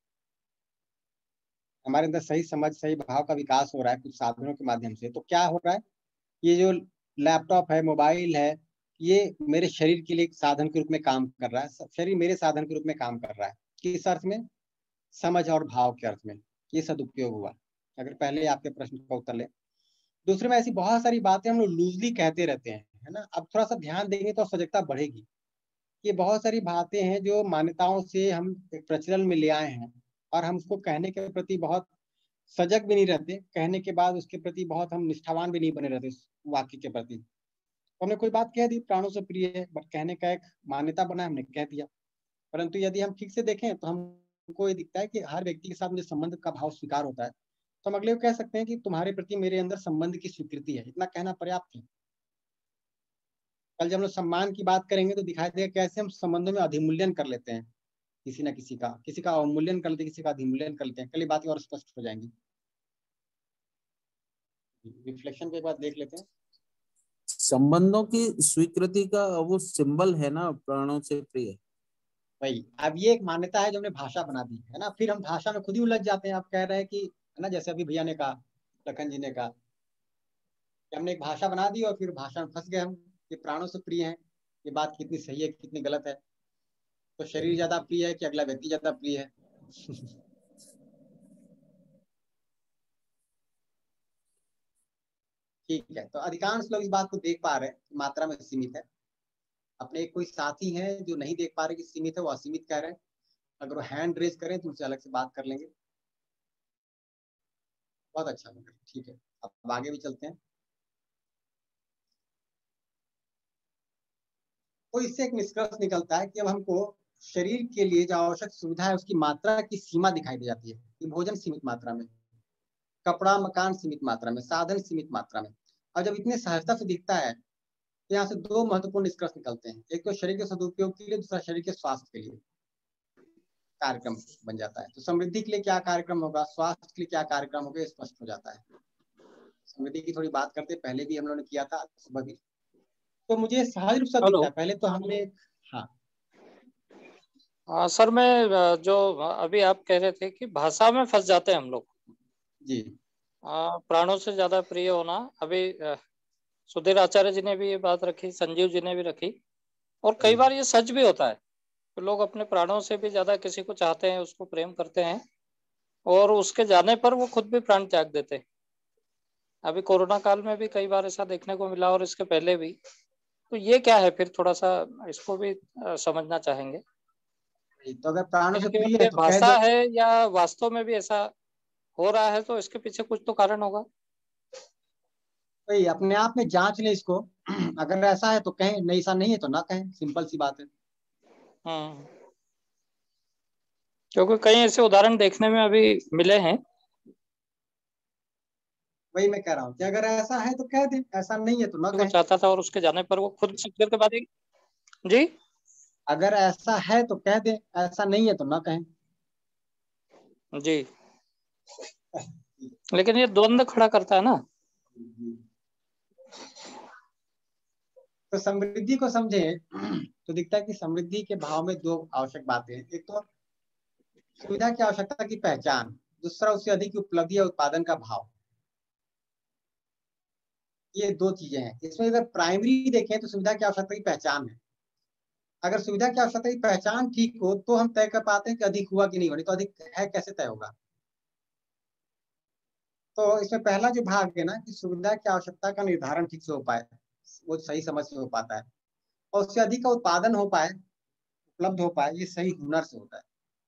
हमारे अंदर सही समझ, सही भाव का विकास हो रहा है कुछ साधनों के माध्यम से। तो क्या हो रहा है, ये जो लैपटॉप है, मोबाइल है, ये मेरे शरीर के लिए एक साधन के रूप में काम कर रहा है। शरीर मेरे साधन के रूप में काम कर रहा है। किस अर्थ में? समझ और भाव के अर्थ में ये सदुपयोग हुआ। अगर पहले आपके प्रश्न का उत्तर ले। दूसरे में ऐसी बहुत सारी बातें हम लोग लूजली कहते रहते हैं, है ना। अब थोड़ा सा ध्यान देंगे तो सजगता बढ़ेगी। ये बहुत सारी बातें हैं जो मान्यताओं से हम प्रचलन में ले आए हैं और हम उसको कहने के प्रति बहुत सजग भी नहीं रहते। कहने के बाद उसके प्रति बहुत हम निष्ठावान भी नहीं बने रहते उस वाक्य के प्रति। तो हमने कोई बात कह दी प्राणों से प्रिय है, बट कहने का एक मान्यता बना, हमने कह दिया। परंतु यदि हम ठीक से देखें तो हमको ये दिखता है कि हर व्यक्ति के साथ मुझे संबंध का भाव स्वीकार होता है। तो हम अगले को कह सकते हैं कि तुम्हारे प्रति मेरे अंदर संबंध की स्वीकृति है। इतना कहना पर्याप्त है। कल जब हम लोग सम्मान की बात करेंगे तो दिखाई देगा कैसे हम संबंधों में अधिमूल्यन कर लेते हैं, किसी ना किसी का किसी का अवमूल्यन कर लेते हैं, किसी का अधिमूल्यन कर लेते हैं। कल ये बातें और स्पष्ट हो जाएंगी। रिफ्लेक्शन के बाद देख लेते हैं। संबंधों की स्वीकृति का वो सिंबल है ना प्राणों से प्रिय। वही, अब ये एक मान्यता है जो हमने भाषा बना दी है ना। फिर हम भाषा में खुद ही उलझ जाते हैं। आप कह रहे हैं कि, है ना, जैसे अभी भैया ने कहा, लखन जी ने कहा कि हमने एक भाषा बना दी और फिर भाषा में फंस गए हम कि प्राणों से प्रिय है। ये बात कितनी सही है कितनी गलत है। तो शरीर ज्यादा प्रिय है कि अगला व्यक्ति ज्यादा प्रिय है? ठीक है, तो अधिकांश लोग इस बात को देख पा रहे हैं मात्रा में सीमित है। अपने कोई साथी हैं जो नहीं देख पा रहे कि सीमित है, वो असीमित कह रहे हैं। अगर वो हैंड रेज करें तो उनसे अलग से बात कर लेंगे। बहुत अच्छा लगा। ठीक है, अब आगे भी चलते हैं। तो इससे एक निष्कर्ष निकलता है कि अब हमको शरीर के लिए जो आवश्यक सुविधा है उसकी मात्रा की सीमा दिखाई दे जाती है कि भोजन सीमित मात्रा में, कपड़ा मकान सीमित मात्रा में, साधन सीमित मात्रा में। और जब इतने सहजता से दिखता है तो यहाँ से दो महत्वपूर्ण निष्कर्ष निकलते हैं। एक तो शरीर के सदुपयोग के लिए, दूसरा शरीर के स्वास्थ्य के लिए कार्यक्रम बन जाता है। तो समृद्धि के लिए क्या कार्यक्रम होगा, स्वास्थ्य के लिए क्या कार्यक्रम होगा, स्पष्ट हो जाता है। समृद्धि की थोड़ी बात करते, पहले भी हम लोगों ने किया था सुबह भी। तो मुझे सहज रूप से दिखता है। पहले तो हमने, हाँ हाँ सर, मैं जो अभी आप कह रहे थे कि भाषा में फंस जाते हैं हम लोग जी, आ, प्राणों से ज्यादा प्रिय होना। अभी सुधीर आचार्य जी ने भी ये बात रखी, संजीव जी ने भी रखी, और कई बार ये सच भी होता है कि लोग अपने प्राणों से भी ज्यादा किसी को चाहते हैं, उसको प्रेम करते हैं, और उसके जाने पर वो खुद भी प्राण त्याग देते हैं। अभी कोरोना काल में भी कई बार ऐसा देखने को मिला, और इसके पहले भी। तो ये क्या है फिर, थोड़ा सा इसको भी समझना चाहेंगे। तो अगर प्राणों से केवल प्रिय है ये तो कह भाषा दो। है या वास्तव में भी ऐसा हो रहा है, तो इसके पीछे कुछ तो कारण होगा। भाई अपने आप में जांच लें इसको। अगर ऐसा है तो कहें, नहीं ऐसा नहीं है तो ना कहें, सिंपल सी बात है। हम्म क्योंकि कई ऐसे उदाहरण देखने में अभी मिले हैं वही मैं कह रहा हूँ कि अगर ऐसा है तो कह दे, ऐसा नहीं है तो ना वो कहें। चाहता था और उसके जाने पर वो खुद सीख करके बात जी अगर ऐसा है तो कह दे, ऐसा नहीं है तो ना कहें। जी लेकिन ये द्वंद्व खड़ा करता है ना। तो समृद्धि को समझे तो दिखता है कि समृद्धि के भाव में दो आवश्यक बातें हैं। एक तो सुविधा की आवश्यकता की पहचान, दूसरा उससे अधिक उपलब्धि या उत्पादन का भाव। ये दो चीजें हैं। इसमें अगर प्राइमरी देखें तो सुविधा की आवश्यकता की पहचान है। अगर सुविधा की आवश्यकता की पहचान ठीक हो तो हम तय कर पाते हैं कि अधिक हुआ कि नहीं हुआ, नहीं तो अधिक है कैसे तय होगा। तो इसमें पहला जो भाग है ना कि सुविधा की आवश्यकता का निर्धारण ठीक से हो पाए, वो सही समझ से हो पाता है, और उससे अधिक का उत्पादन हो पाए, उपलब्ध हो पाए, ये सही हुनर से होता है।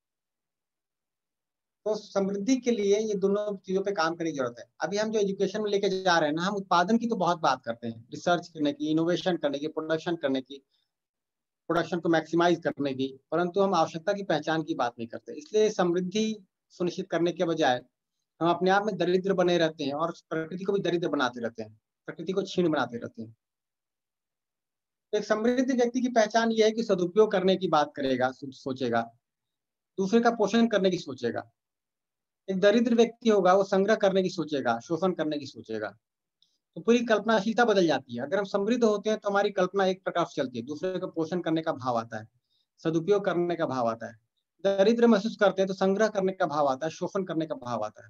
तो समृद्धि के लिए ये दोनों चीजों पे काम करने की जरूरत है। अभी हम जो एजुकेशन में लेके जा रहे हैं ना, हम उत्पादन की तो बहुत बात करते हैं, रिसर्च करने की, इनोवेशन करने की, प्रोडक्शन करने की, प्रोडक्शन को मैक्सिमाइज करने की, परंतु हम आवश्यकता की पहचान की बात नहीं करते। इसलिए समृद्धि सुनिश्चित करने के बजाय हम अपने आप में दरिद्र बने रहते हैं और प्रकृति को भी दरिद्र बनाते रहते हैं, प्रकृति को क्षीण बनाते रहते हैं। एक समृद्ध व्यक्ति की पहचान यह है कि सदुपयोग करने की बात करेगा, सोचेगा, दूसरे का पोषण करने की सोचेगा। एक दरिद्र व्यक्ति होगा, वो संग्रह करने की सोचेगा, शोषण करने की सोचेगा। तो पूरी कल्पनाशीलता बदल जाती है। अगर हम समृद्ध होते हैं तो हमारी कल्पना एक प्रकार से चलती है, दूसरे का पोषण करने का भाव आता है, सदुपयोग करने का भाव आता है। दरिद्र महसूस करते हैं तो संग्रह करने का भाव आता है, शोषण करने का भाव आता है।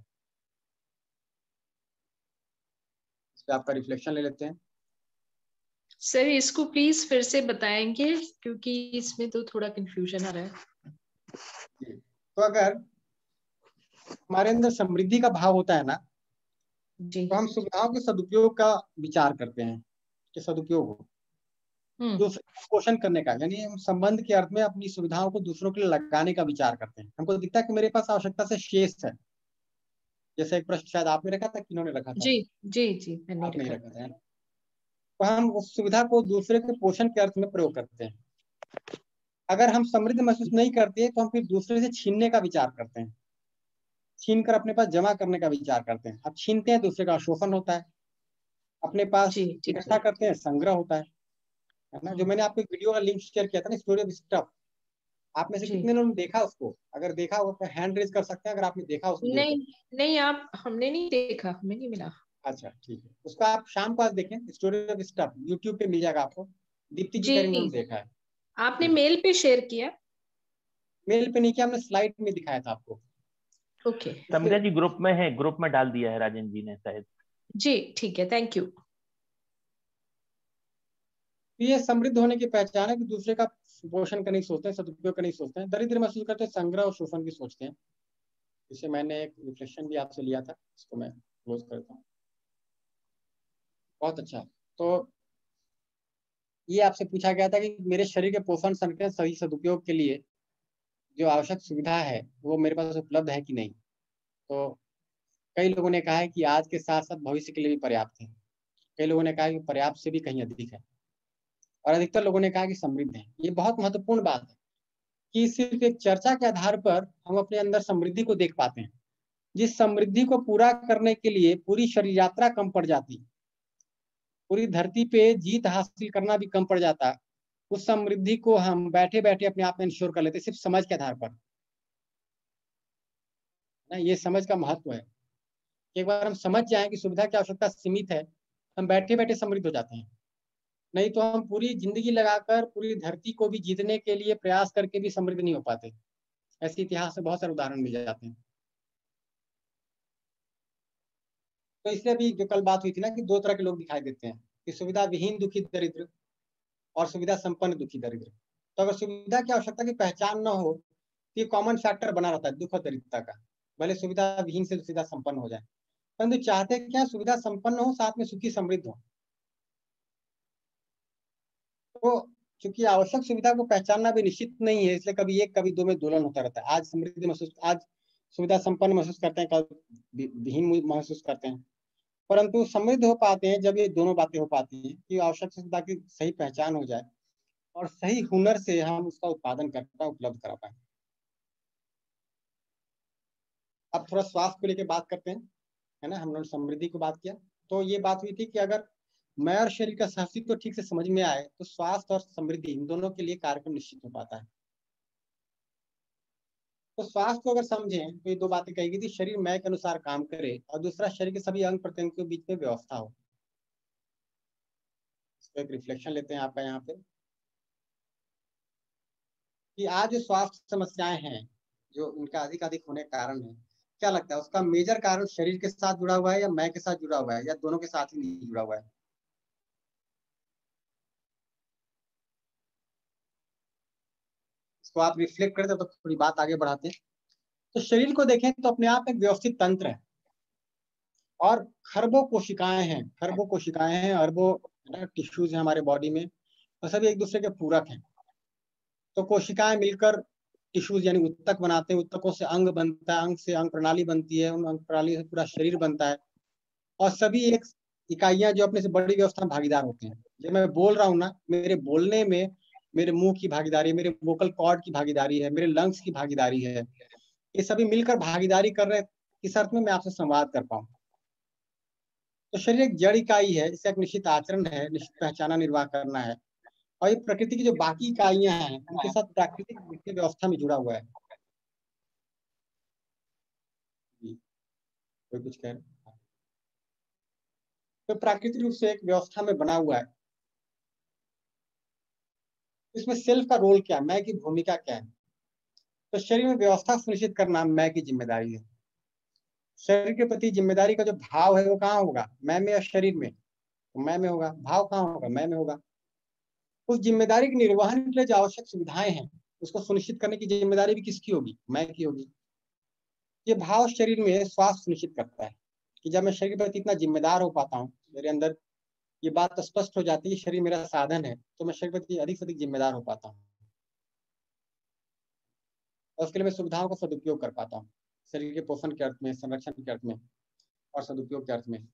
इस पे आपका रिफ्लेक्शन ले लेते हैं। सर इसको प्लीज फिर से बताएंगे क्योंकि इसमें तो थोड़ा कंफ्यूजन आ रहा है। तो अगर हमारे अंदर समृद्धि का भाव होता है ना, जी तो हम सुविधाओं के सदुपयोग का विचार करते हैं कि सदुपयोग हो, दूसरे पोषण करने का, यानी हम संबंध के अर्थ में अपनी सुविधाओं को दूसरों के लिए लगाने का विचार करते हैं। हमको दिखता है कि मेरे पास आवश्यकता से शेष है। जैसे एक प्रश्न शायद आपने रखा था, किन्होंने रखा था? जी जी जी मैंने आपने रखा, रखा था। तो हम उस सुविधा को दूसरे के पोषण के अर्थ में प्रयोग करते हैं। अगर हम समृद्ध महसूस नहीं करते तो हम फिर दूसरे से छीनने का विचार करते हैं, छीन कर अपने पास जमा करने का विचार करते हैं। अब छीनते हैं, दूसरे का शोषण होता है, अपने पास इकट्ठा करते हैं, संग्रह होता है, है ना। जो मैंने आपको वीडियो का लिंक शेयर किया था ना, स्टोरी ऑफ स्टफ, आप में से कितने लोगों ने देखा उसको? अगर देखा हो तो हैंड रेज कर सकते हैं अगर आपने देखा उस वीडियो नहीं को। नहीं आप हमने नहीं देखा, हमें नहीं मिला। अच्छा ठीक है, उसको आप शाम को आज देखें, स्टोरी ऑफ स्टफ यूट्यूब पे मिल जाएगा आपको। दीप्ति जी करीम ने देखा है। आपने मेल पे शेयर किया? मेल पे नहीं किया, हमने स्लाइड में दिखाया था आपको। ओके समझा जी, ग्रुप में है, ग्रुप में डाल दिया है राजन जी ने शायद। जी ठीक है, थैंक यू। ये समृद्ध होने की पहचान है कि दूसरे का पोषण का नहीं सोचते हैं, सदुपयोग का नहीं सोचते हैं, दरिद्र महसूस करते हैं, संग्रह और शोषण की सोचते हैं। इसे मैंने एक रिफ्लेक्शन भी आपसे लिया था, इसको मैं क्लोज करता हूँ। बहुत अच्छा। तो ये आपसे पूछा गया था कि मेरे शरीर के पोषण संरक्षण सही सदुपयोग के लिए जो आवश्यक सुविधा है वो मेरे पास उपलब्ध है कि नहीं। तो कई लोगों ने कहा है कि आज के साथ साथ भविष्य के लिए भी पर्याप्त है। कई लोगों ने कहा कि पर्याप्त से भी कहीं अधिक है, और अधिकतर लोगों ने कहा कि समृद्ध है। ये बहुत महत्वपूर्ण बात है कि सिर्फ एक चर्चा के आधार पर हम अपने अंदर समृद्धि को देख पाते हैं। जिस समृद्धि को पूरा करने के लिए पूरी शरीर यात्रा कम पड़ जाती, पूरी धरती पे जीत हासिल करना भी कम पड़ जाता, उस समृद्धि को हम बैठे बैठे अपने आप में इंश्योर कर लेते, सिर्फ समझ के आधार पर ना। ये समझ का महत्व है। एक बार हम समझ जाएं कि सुविधा की आवश्यकता सीमित है, हम बैठे बैठे समृद्ध हो जाते हैं। नहीं तो हम पूरी जिंदगी लगाकर पूरी धरती को भी जीतने के लिए प्रयास करके भी समृद्ध नहीं हो पाते। ऐसे इतिहास में बहुत सारे उदाहरण मिल जाते हैं। तो इसलिए भी जो कल बात हुई थी ना कि दो तरह के लोग दिखाई देते हैं, कि सुविधा विहीन दुखी दरिद्र और सुविधा संपन्न दुखी दरिद्र। तो अगर सुविधा की आवश्यकता की पहचान न हो तो ये कॉमन फैक्टर बना रहता है दुख और दरिद्रता का, भले सुविधा विहीन से सुविधा संपन्न हो जाए। परंतु चाहते क्या, सुविधा संपन्न हो साथ में सुखी समृद्ध हो। तो चूंकि आवश्यक सुविधा को पहचानना भी निश्चित नहीं है, इसलिए कभी एक कभी दो में दोलन होता रहता है। आज समृद्धि महसूस, आज सुविधा संपन्न महसूस करते हैं, कल विहीन महसूस करते हैं। परंतु समृद्ध हो पाते हैं जब ये दोनों बातें हो पाती हैं कि आवश्यक सुविधा की सही पहचान हो जाए और सही हुनर से हम उसका उत्पादन कर पाए, उपलब्ध करा पाए। अब थोड़ा स्वास्थ्य को लेकर बात करते हैं, है ना, हम लोगों ने समृद्धि की बात किया। तो ये बात हुई थी कि अगर मैं और शरीर का सहअस्तित्व तो ठीक से समझ में आए तो स्वास्थ्य और समृद्धि इन दोनों के लिए कार्यक्रम निश्चित हो पाता है। तो स्वास्थ्य को अगर समझें तो ये दो बातें कही गई थी, शरीर मैं के अनुसार काम करे और दूसरा शरीर के सभी अंग प्रत्यंग के बीच में व्यवस्था हो। इसको एक रिफ्लेक्शन लेते हैं आपका यहाँ पे कि आज जो स्वास्थ्य समस्याएं हैं जो उनका अधिक अधिक होने का कारण है, क्या लगता है उसका मेजर कारण शरीर के साथ जुड़ा हुआ है या मैं के साथ जुड़ा हुआ है या दोनों के साथ ही नहीं जुड़ा हुआ है? इसको आप रिफ्लेक्ट करते तो थोड़ी बात आगे बढ़ाते हैं। तो शरीर को देखें तो अपने आप एक व्यवस्थित तंत्र है और खरबों कोशिकाएं हैं, खरबों कोशिकाएं हैं, अरबों टिश्यूज हैं हमारे बॉडी में और सभी एक दूसरे के पूरक हैं। तो कोशिकाएं मिलकर टिश्यूज यानी उत्तक बनाते हैं, उत्तकों से अंग बनता है, अंग से अंग प्रणाली बनती है, उन अंग प्रणाली से पूरा शरीर बनता है और सभी एक इकाइयां जो अपने से बड़ी व्यवस्था में भागीदार होते हैं। जब मैं बोल रहा हूँ ना, मेरे बोलने में मेरे मुंह की भागीदारी है, मेरे वोकल कॉर्ड की भागीदारी है, मेरे लंग्स की भागीदारी है, ये सभी मिलकर भागीदारी कर रहे हैं इस अर्थ में मैं आपसे संवाद कर पाऊँ। तो शरीर एक जड़ इकाई है, इसका एक निश्चित आचरण है, निश्चित पहचाना निर्वाह करना है और ये प्रकृति की जो बाकी इकाइयां हैं उनके साथ प्राकृतिक वित्तीय व्यवस्था में जुड़ा हुआ है। जी, कोई कुछ कह रहे? तो प्राकृतिक रूप से एक व्यवस्था में बना हुआ है। इसमें सेल्फ का रोल क्या है, मैं की भूमिका क्या है? तो शरीर में व्यवस्था सुनिश्चित करना मैं की जिम्मेदारी है। शरीर के प्रति जिम्मेदारी का जो भाव है वो कहाँ होगा? मैं में या शरीर में? तो मैं में होगा। भाव कहाँ होगा? मैं में होगा। उस जिम्मेदारी के निर्वहन के लिए जो आवश्यक सुविधाएं हैं उसको सुनिश्चित करने की जिम्मेदारी भी किसकी होगी? मैं की होगी। ये भाव शरीर में स्वास्थ्य सुनिश्चित करता है कि जब मैं शरीर के प्रति इतना जिम्मेदार हो पाता हूँ, मेरे अंदर ये बात स्पष्ट हो जाती है शरीर मेरा साधन है, तो मैं शरीर के प्रति अधिक से अधिक जिम्मेदार हो पाता हूँ और उसके लिए मैं सुविधाओं का सदुपयोग कर पाता हूँ, शरीर के पोषण के अर्थ में, संरक्षण के अर्थ में और सदुपयोग के अर्थ में।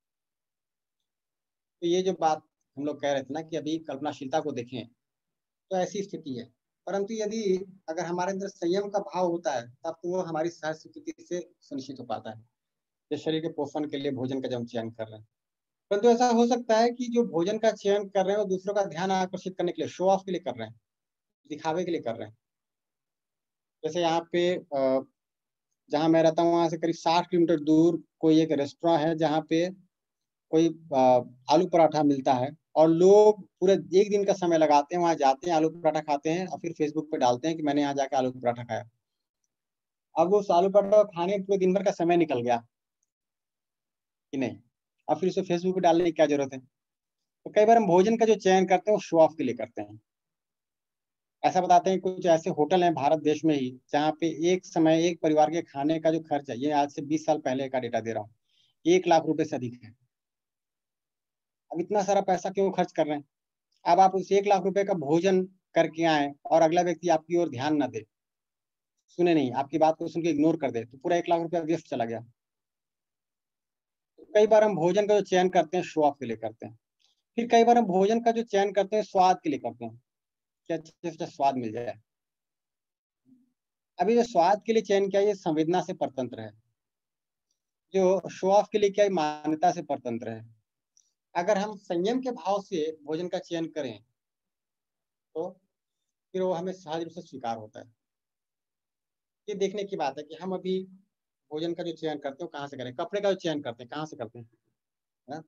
तो ये जो बात हम लोग कह रहे थे ना कि अभी कल्पनाशीलता को देखें तो ऐसी स्थिति है, परंतु यदि अगर हमारे अंदर संयम का भाव होता है तब तो वो हमारी सहज स्वीकृति से सुनिश्चित हो पाता है। जो शरीर के पोषण के लिए भोजन का जब हम चयन कर रहे हैं, परंतु ऐसा हो सकता है कि जो भोजन का चयन कर रहे हैं वो दूसरों का ध्यान आकर्षित करने के लिए, शो ऑफ के लिए कर रहे हैं, दिखावे के लिए कर रहे हैं। जैसे यहाँ पे जहाँ मैं रहता हूँ वहाँ से करीब साठ किलोमीटर दूर कोई एक रेस्टोरेंट है जहाँ पे कोई आलू पराठा मिलता है और लोग पूरे एक दिन का समय लगाते हैं, वहां जाते हैं, आलू पराठा खाते हैं और फिर फेसबुक पे डालते हैं कि मैंने यहाँ जाके आलू पराठा खाया। अब उस आलू पराठा खाने पूरे दिन भर का समय निकल गया कि नहीं, और फिर उसे फेसबुक पे डालने की क्या जरूरत है? तो कई बार हम भोजन का जो चयन करते हैं वो शो ऑफ के लिए करते हैं। ऐसा बताते हैं कुछ ऐसे होटल हैं भारत देश में ही जहाँ पे एक समय एक परिवार के खाने का जो खर्च है, ये आज से बीस साल पहले का डेटा दे रहा हूँ, एक लाख रुपए से अधिक है। अब इतना सारा पैसा क्यों खर्च कर रहे हैं? अब आप उस एक लाख रुपए का भोजन करके आए और अगला व्यक्ति आपकी ओर ध्यान न दे, सुने नहीं, आपकी बात को सुन के इग्नोर कर दे, तो पूरा एक लाख रुपया व्यस्त चला गया। तो कई बार हम भोजन का जो चयन करते हैं शो ऑफ के लिए करते हैं। फिर कई बार हम भोजन का जो चयन करते हैं स्वाद के लिए करते हैं कि अच्छे से अच्छा स्वाद मिल जाए। अभी जो स्वाद के लिए चयन किया ये संवेदना से परतंत्र है, जो शो ऑफ के लिए किया मान्यता से परतंत्र है। अगर हम संयम के भाव से भोजन का चयन करें तो फिर वो हमें सहज रूप से स्वीकार होता है। ये देखने की बात है कि हम अभी भोजन का जो चयन करते हैं कहाँ से करें, कपड़े का जो चयन करते हैं कहाँ से करते हैं, है?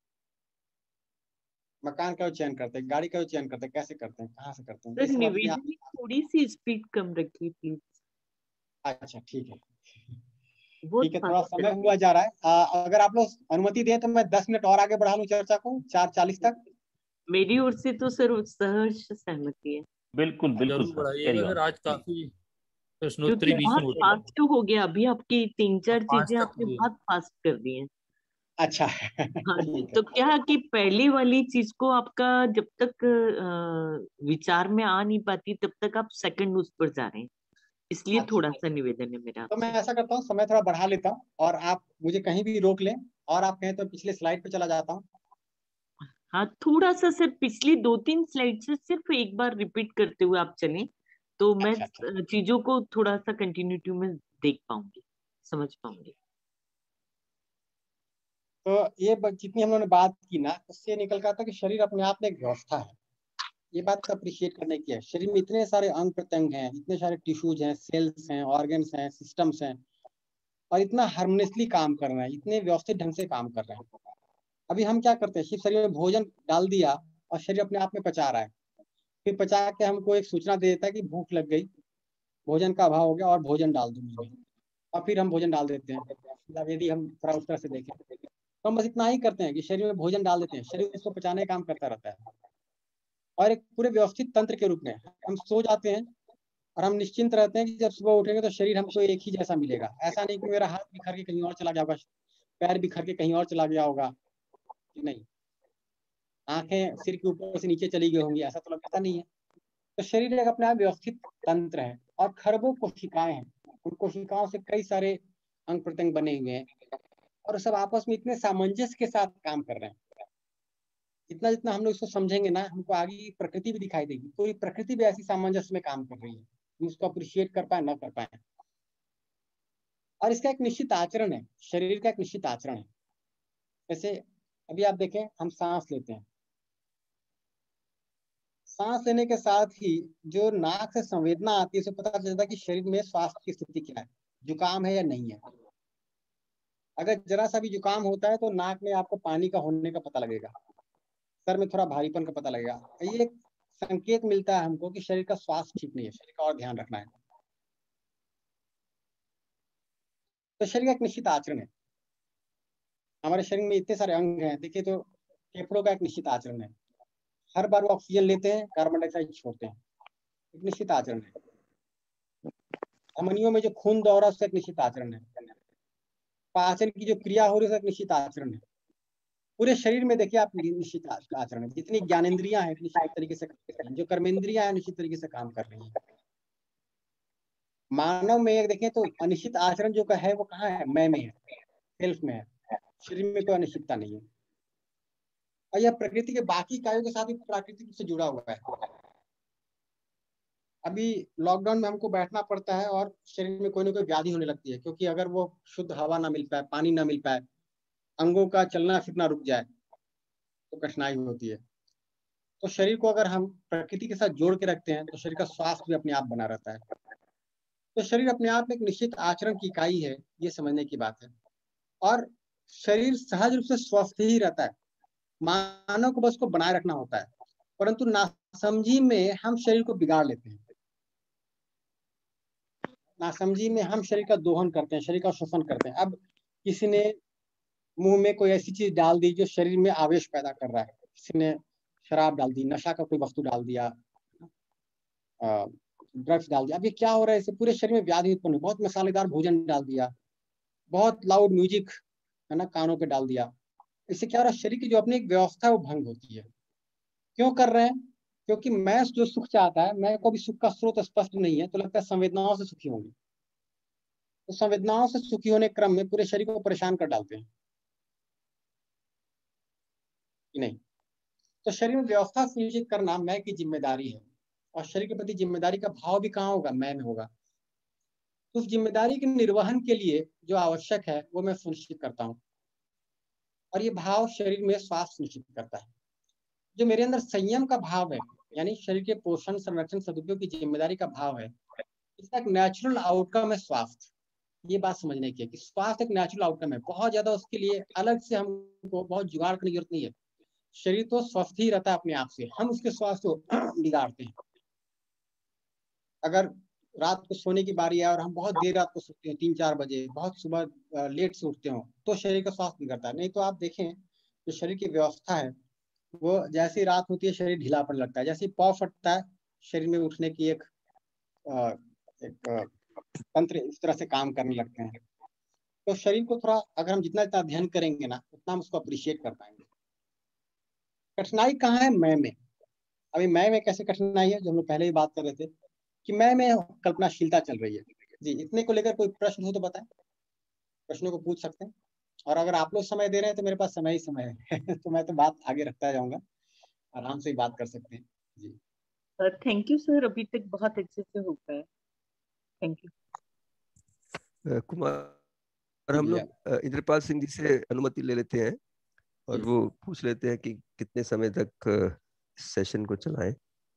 मकान का जो चयन करते हैं, गाड़ी का जो चयन करते हैं कैसे करते हैं, कहाँ से करते हैं? सर निवेदन थोड़ी सी स्पीड कम रखिए प्लीज। अच्छा ठीक है, ठीक है, थोड़ा समय हुआ जा रहा है। आ, अगर आप लोग अनुमति दें तो मैं दस मिनट और आगे बढ़ा लूं चर्चा को चार चालीस तक। मेरी ओर से तो सर सहर्ष सहमति है। बिल्कुल बिल्कुल बढ़ाइएगा सर, आज काफी प्रश्नोत्तरी बीच में बहुत फास्ट हो गया अभी, आपकी तीन चार चीजें आपने बहुत फास्ट कर दी हैं। अच्छा हाँ तो क्या कि पहली वाली चीज को आपका जब तक विचार में आ नहीं पाती तब तक आप सेकंड उस पर जा रहे हैं, इसलिए अच्छा, थोड़ा सा निवेदन है मेरा। तो मैं ऐसा करता हूँ समय थोड़ा बढ़ा लेता हूँ और आप मुझे कहीं भी रोक लें और आप कहें तो पिछले स्लाइड पे चला जाता हूँ। हाँ थोड़ा सा सर पिछली दो तीन स्लाइड से सिर्फ एक बार रिपीट करते हुए आप चलें तो मैं अच्छा, चीजों को थोड़ा सा कंटिन्यूटी में देख पाऊंगी, समझ पाऊंगी। तो ये ब- जितनी हम लोगों ने बात की ना, उससे निकल कर आता है कि शरीर अपने आप में एक व्यवस्था है। ये बात को अप्रिशिएट करने की है। शरीर में इतने सारे अंग प्रत्यंग हैं, इतने सारे टिश्यूज हैं, सेल्स हैं, ऑर्गन्स हैं, सिस्टम्स हैं, और इतना हार्मोनियसली काम कर रहे हैं, इतने व्यवस्थित ढंग से काम कर रहे हैं। अभी हम क्या करते हैं, सिर्फ शरीर में भोजन डाल दिया और शरीर अपने आप में पचा रहा है, फिर पचा के हमको एक सूचना दे देता है कि भूख लग गई, भोजन का अभाव हो गया और भोजन डाल दो मुझे, और फिर हम भोजन डाल देते हैं। मतलब यदि हम थोड़ा उस तरह से देखें तो हम बस इतना ही करते हैं कि शरीर में भोजन डाल देते हैं, शरीर उसको पचाने का काम करता रहता है। और एक पूरे व्यवस्थित तंत्र के रूप में हम सो जाते हैं और हम निश्चिंत रहते हैं कि जब सुबह उठेंगे तो शरीर हमको एक ही जैसा मिलेगा। ऐसा नहीं कि मेरा हाथ बिखर के कहीं और चला गया होगा, पैर बिखर के कहीं और चला गया होगा, नहीं, आंखें सिर के ऊपर से नीचे चली गई होंगी, ऐसा तो लगता नहीं है। तो शरीर एक अपने आप व्यवस्थित तंत्र है और खरबों कोशिकाएं हैं। उन कोशिकाओं से कई सारे अंग प्रत्यंग बने हुए हैं और सब आपस में इतने सामंजस्य के साथ काम कर रहे हैं। इतना जितना हम लोग इसको समझेंगे ना, हमको आगे प्रकृति भी दिखाई देगी। पूरी प्रकृति भी ऐसी सामंजस्य में काम कर रही है, हम उसको अप्रिशिएट कर पाए ना कर पाए। और इसका एक निश्चित आचरण है, शरीर का एक निश्चित आचरण है। जैसे अभी आप देखें, हम सांस लेते हैं, सांस लेने के साथ ही जो नाक से संवेदना आती है उसे पता चलता है कि शरीर में स्वास्थ्य की स्थिति क्या है, जुकाम है या नहीं है। अगर जरा सा भी जुकाम होता है तो नाक में आपको पानी का होने का पता लगेगा, सर में थोड़ा भारीपन का पता लगेगा। ये एक संकेत मिलता है हमको कि शरीर का स्वास्थ्य ठीक नहीं है, शरीर का और ध्यान रखना है। तो शरीर का एक निश्चित आचरण है। हमारे शरीर में इतने सारे अंग हैं, देखिए तो फेफड़ों का एक निश्चित आचरण है, हर बार वो ऑक्सीजन लेते हैं, कार्बन डाइऑक्साइड छोड़ते हैं, एक निश्चित आचरण है। धमनियों में जो खून दौड़ रहा है उसका एक निश्चित आचरण है। पाचन की जो क्रिया हो रही है उसका एक निश्चित आचरण है। पूरे शरीर में देखिए आप निश्चित आचरण है। जितनी ज्ञानेंद्रियां हैं निश्चित तरीके से काम कर रही हैं, जो कर्मेंद्रियां हैं निश्चित तरीके से काम कर रही हैं। मानव में देखें तो अनिश्चित आचरण जो का है वो कहाँ है, मैं में है, सेल्फ में है। शरीर में कोई अनिश्चितता नहीं है और यह प्रकृति के बाकी कार्यों के साथ भी प्राकृतिक रूप से जुड़ा हुआ है। अभी लॉकडाउन में हमको बैठना पड़ता है और शरीर में कोई ना कोई व्याधि होने लगती है, क्योंकि अगर वो शुद्ध हवा ना मिल पाए, पानी ना मिल पाए, अंगों का चलना फिरना रुक जाए तो कठिनाई होती है। तो शरीर को अगर हम प्रकृति के साथ जोड़ के रखते हैं तो शरीर का स्वास्थ्य भी अपने आप बना रहता है। तो शरीर अपने आप में एक निश्चित आचरण की इकाई है, ये समझने की बात है। और शरीर सहज रूप से स्वस्थ ही रहता है, मानव को बस को बनाए रखना होता है, परंतु नासमझी में हम शरीर को बिगाड़ लेते हैं। नासमझी में हम शरीर का दोहन करते हैं, शरीर का शोषण करते हैं। अब किसी ने मुंह में कोई ऐसी चीज डाल दी जो शरीर में आवेश पैदा कर रहा है, किसी ने शराब डाल दी, नशा का कोई वस्तु डाल दिया, ड्रग्स डाल दिया। अब ये क्या हो रहा है, इससे पूरे शरीर में व्याधि उत्पन्न हुई। बहुत मसालेदार भोजन डाल दिया, बहुत लाउड म्यूजिक है ना कानों पे डाल दिया, इससे क्या हो रहा है, शरीर की जो अपनी एक व्यवस्था है वो भंग होती है। क्यों कर रहे हैं? क्योंकि मैं जो सुख चाहता है, मैं को भी सुख का स्रोत स्पष्ट नहीं है, तो लगता है संवेदनाओं से सुखी होंगे। तो संवेदनाओं से सुखी होने क्रम में पूरे शरीर को परेशान कर डालते हैं कि नहीं। तो शरीर में व्यवस्था सुनिश्चित करना मैं की जिम्मेदारी है, और शरीर के प्रति जिम्मेदारी का भाव भी कहाँ होगा, मैं में होगा। तो उस जिम्मेदारी के निर्वहन के लिए जो आवश्यक है वो मैं सुनिश्चित करता हूँ, और ये भाव शरीर में स्वास्थ्य सुनिश्चित करता है। जो मेरे अंदर संयम का भाव है, यानी शरीर के पोषण, संरक्षण, सदुपयोग की जिम्मेदारी का भाव है, इसका एक नेचुरल आउटकम है स्वास्थ्य। ये बात समझने की है कि स्वास्थ्य एक नेचुरल आउटकम है, बहुत ज्यादा उसके लिए अलग से हमको बहुत जुगाड़ करने की जरूरत नहीं है। शरीर तो स्वस्थ ही रहता है अपने आप से, हम उसके स्वास्थ्य को बिगाड़ते हैं। अगर रात को सोने की बारी है और हम बहुत देर रात को सोते हैं, तीन चार बजे, बहुत सुबह लेट से उठते हो, तो शरीर का स्वास्थ्य बिगड़ता है। नहीं तो आप देखें जो शरीर की व्यवस्था है वो जैसी रात होती है शरीर ढीला पड़ने लगता है, जैसे पौ फटता है शरीर में उठने की एक आ, एक तंत्र इस तरह से काम करने लगते हैं। तो शरीर को थोड़ा अगर हम जितना जितना अध्ययन करेंगे ना उतना हम उसको अप्रिशिएट कर पाएंगे। कठिनाई कहाँ है, मैं में। अभी मैं में कैसे कठिनाई है, जो हम लोग पहले ही बात कर रहे थे कि मैं में कल्पनाशीलता चल रही है। जी, इतने को लेकर कोई प्रश्न हो तो बताएं, प्रश्नों को पूछ सकते हैं। और अगर आप लोग समय दे रहे हैं तो मेरे पास समय ही समय है तो मैं तो बात आगे रखता जाऊंगा, आराम से ही बात कर सकते हैं। जी थैंक यू सर, अभी तक बहुत अच्छे से हो गया। थैंक यू कुमार और हम लोग इंद्रपाल सिंह जी से अनुमति ले लेते हैं और वो पूछ लेते हैं कि कितने समय तक सेशन को चलाएं।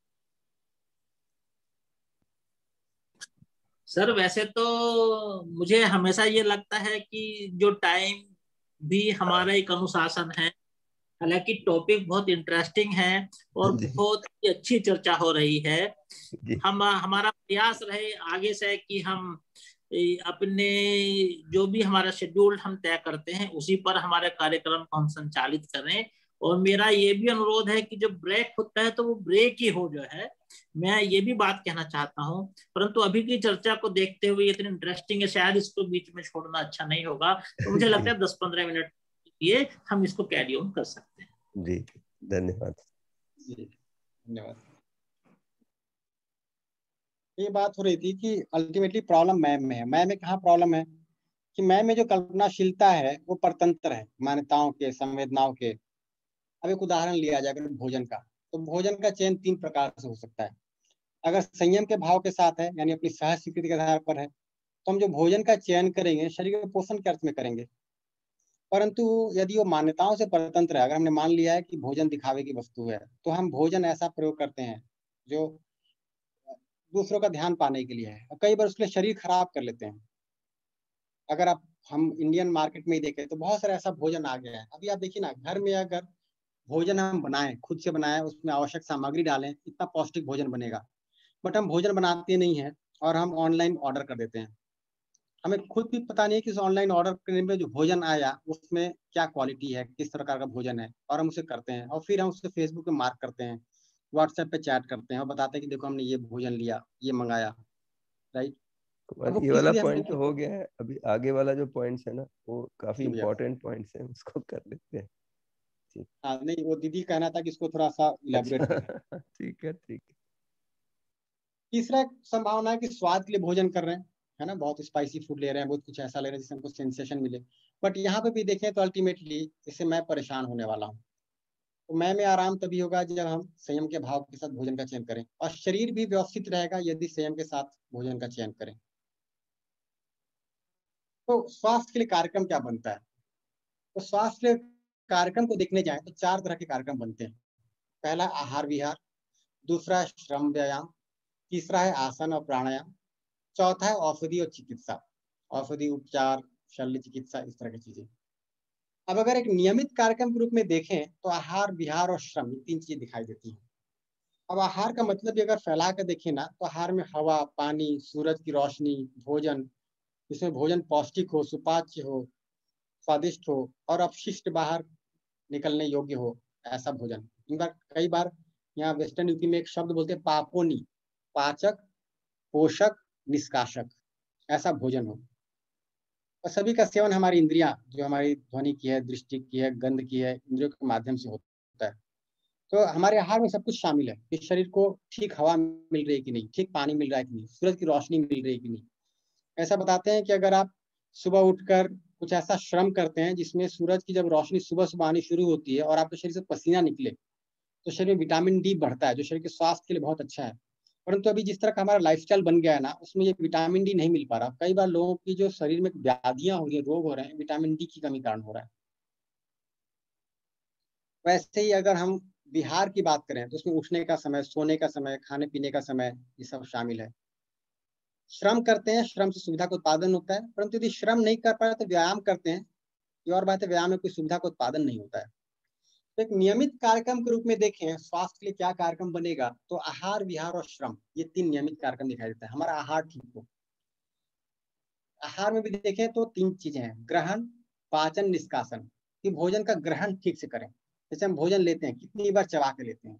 सर वैसे तो मुझे हमेशा ये लगता है कि जो टाइम भी हमारा एक अनुशासन है, हालांकि टॉपिक बहुत इंटरेस्टिंग है और बहुत ही अच्छी चर्चा हो रही है। हम हमारा प्रयास रहे आगे से कि हम अपने जो भी हमारा शेड्यूल हम तय करते हैं उसी पर हमारे कार्यक्रम को हम संचालित करें। और मेरा ये भी अनुरोध है कि जब ब्रेक होता है तो वो ब्रेक ही हो जो है, मैं ये भी बात कहना चाहता हूँ। परंतु अभी की चर्चा को देखते हुए इतनी इंटरेस्टिंग है, शायद इसको बीच में छोड़ना अच्छा नहीं होगा, तो मुझे लगता है दस पंद्रह मिनट ये हम इसको कैरी ऑन कर सकते हैं। जी धन्यवाद। धन्यवाद। ये बात हो रही थी कि अल्टीमेटली प्रॉब्लम मैम में है। मैम में कहाँ प्रॉब्लम है कि मैम में जो कल्पनाशीलता है वो परतंत्र है मान्यताओं के, संवेदनाओं के। अब एक उदाहरण लिया जाए अगर भोजन का, तो भोजन का चयन तीन प्रकार से हो सकता है। अगर संयम के भाव के साथ है, यानी अपनी सहज स्वीकृति के आधार पर है, तो हम जो भोजन का चयन करेंगे शरीर के पोषण के अर्थ में करेंगे। परंतु यदि वो मान्यताओं से परतंत्र है, अगर हमने मान लिया है कि भोजन दिखावे की वस्तु है, तो हम भोजन ऐसा प्रयोग करते हैं जो दूसरों का ध्यान पाने के लिए है, और कई बार उसके लिए शरीर खराब कर लेते हैं। अगर आप हम इंडियन मार्केट में ही देखें तो बहुत सारा ऐसा भोजन आ गया है। अभी आप देखिए ना, घर में अगर भोजन हम बनाएं, खुद से बनाएं, उसमें आवश्यक सामग्री डालें, इतना पौष्टिक भोजन बनेगा। बट हम भोजन बनाते नहीं हैं और हम ऑनलाइन ऑर्डर कर देते हैं। हमें खुद भी पता नहीं है कि उस ऑनलाइन ऑर्डर करने में जो भोजन आया उसमें क्या क्वालिटी है, किस प्रकार का भोजन है, और हम उसे करते हैं और फिर हम उसे फेसबुक पे मार्क करते हैं, व्हाट्सएप पे चैट करते हैं और बताते हैं कि देखो हमने ये भोजन लिया, ये मंगाया। राइट, ये वाला पॉइंट तो हो गया है। अभी आगे वाला जो पॉइंट्स है ना, वो काफी इम्पोर्टेंट पॉइंट्स हैं, उसको कर लेते हैं। हाँ नहीं, वो दीदी कहना था कि इसको थोड़ा सा इलैबोरेट करें। ठीक है ठीक है। तीसरा संभावना है कि स्वाद के लिए भोजन कर रहे हैं, है ना, बहुत स्पाइसी फूड ले रहे हैं, बहुत कुछ ऐसा ले रहे हैं जिससे हमको सेंसेशन मिले। बट यहाँ पे भी देखें तो अल्टीमेटली इससे मैं परेशान होने वाला हूँ। तो मैं में आराम तभी होगा जब हम संयम के भाव के साथ भोजन का चयन करें, और शरीर भी व्यवस्थित रहेगा यदि संयम के साथ भोजन का चयन करें। तो स्वास्थ्य के लिए कार्यक्रम क्या बनता है? तो स्वास्थ्य के कार्यक्रम को देखने जाए तो चार तरह के कार्यक्रम बनते हैं। पहला आहार विहार, दूसरा है श्रम व्यायाम, तीसरा है आसन और प्राणायाम, चौथा है औषधि और चिकित्सा, औषधि उपचार, शल्य चिकित्सा, इस तरह की चीजें। अब अगर एक नियमित कार्यक्रम के रूप में देखें तो आहार विहार और श्रम, ये तीन चीजें दिखाई देती हैं। अब आहार का मतलब भी अगर फैला कर देखें ना, तो आहार में हवा, पानी, सूरज की रोशनी, भोजन, जिसमें भोजन पौष्टिक हो, सुपाच्य हो, स्वादिष्ट हो और अपशिष्ट बाहर निकलने योग्य हो, ऐसा भोजन। इन बार कई बार यहाँ वेस्टर्न यूपी में एक शब्द बोलते हैं पापोनी, पाचक, पोषक, निष्काशक, ऐसा भोजन हो। और सभी का सेवन हमारी इंद्रियां, जो हमारी ध्वनि की है, दृष्टि की है, गंध की है, इंद्रियों के माध्यम से होता है। तो हमारे आहार में सब कुछ शामिल है कि शरीर को ठीक हवा मिल रही है कि नहीं, ठीक पानी मिल रहा है कि नहीं, सूरज की रोशनी मिल रही है कि नहीं। ऐसा बताते हैं कि अगर आप सुबह उठकर कुछ ऐसा श्रम करते हैं जिसमें सूरज की जब रोशनी सुबह सुबह आनी शुरू होती है और आपके शरीर से पसीना निकले, तो शरीर में विटामिन डी बढ़ता है, जो शरीर के स्वास्थ्य के लिए बहुत अच्छा है। परंतु अभी जिस तरह का हमारा लाइफस्टाइल बन गया है ना, उसमें ये विटामिन डी नहीं मिल पा रहा। कई बार लोगों की जो शरीर में व्याधियां हो रही है, रोग हो रहे हैं, विटामिन डी की कमी कारण हो रहा है। वैसे ही अगर हम विहार की बात करें तो उसमें उठने का समय, सोने का समय, खाने पीने का समय, ये सब शामिल है। श्रम करते हैं, श्रम से सुविधा का उत्पादन होता है, परंतु यदि श्रम नहीं कर पाए तो व्यायाम करते हैं, ये और बात है, व्यायाम में कोई सुविधा का उत्पादन नहीं होता है। तो एक नियमित कार्यक्रम के रूप में देखें स्वास्थ्य के लिए क्या कार्यक्रम बनेगा, तो आहार विहार और श्रम, ये तीन नियमित कार्यक्रम दिखाई देता है। हमारा आहार ठीक हो, आहार में भी देखें तो तीन चीजें हैं, ग्रहण, पाचन, निष्कासन, कि भोजन का ग्रहण ठीक से करें। जैसे हम भोजन लेते हैं, कितनी बार चबा के लेते हैं,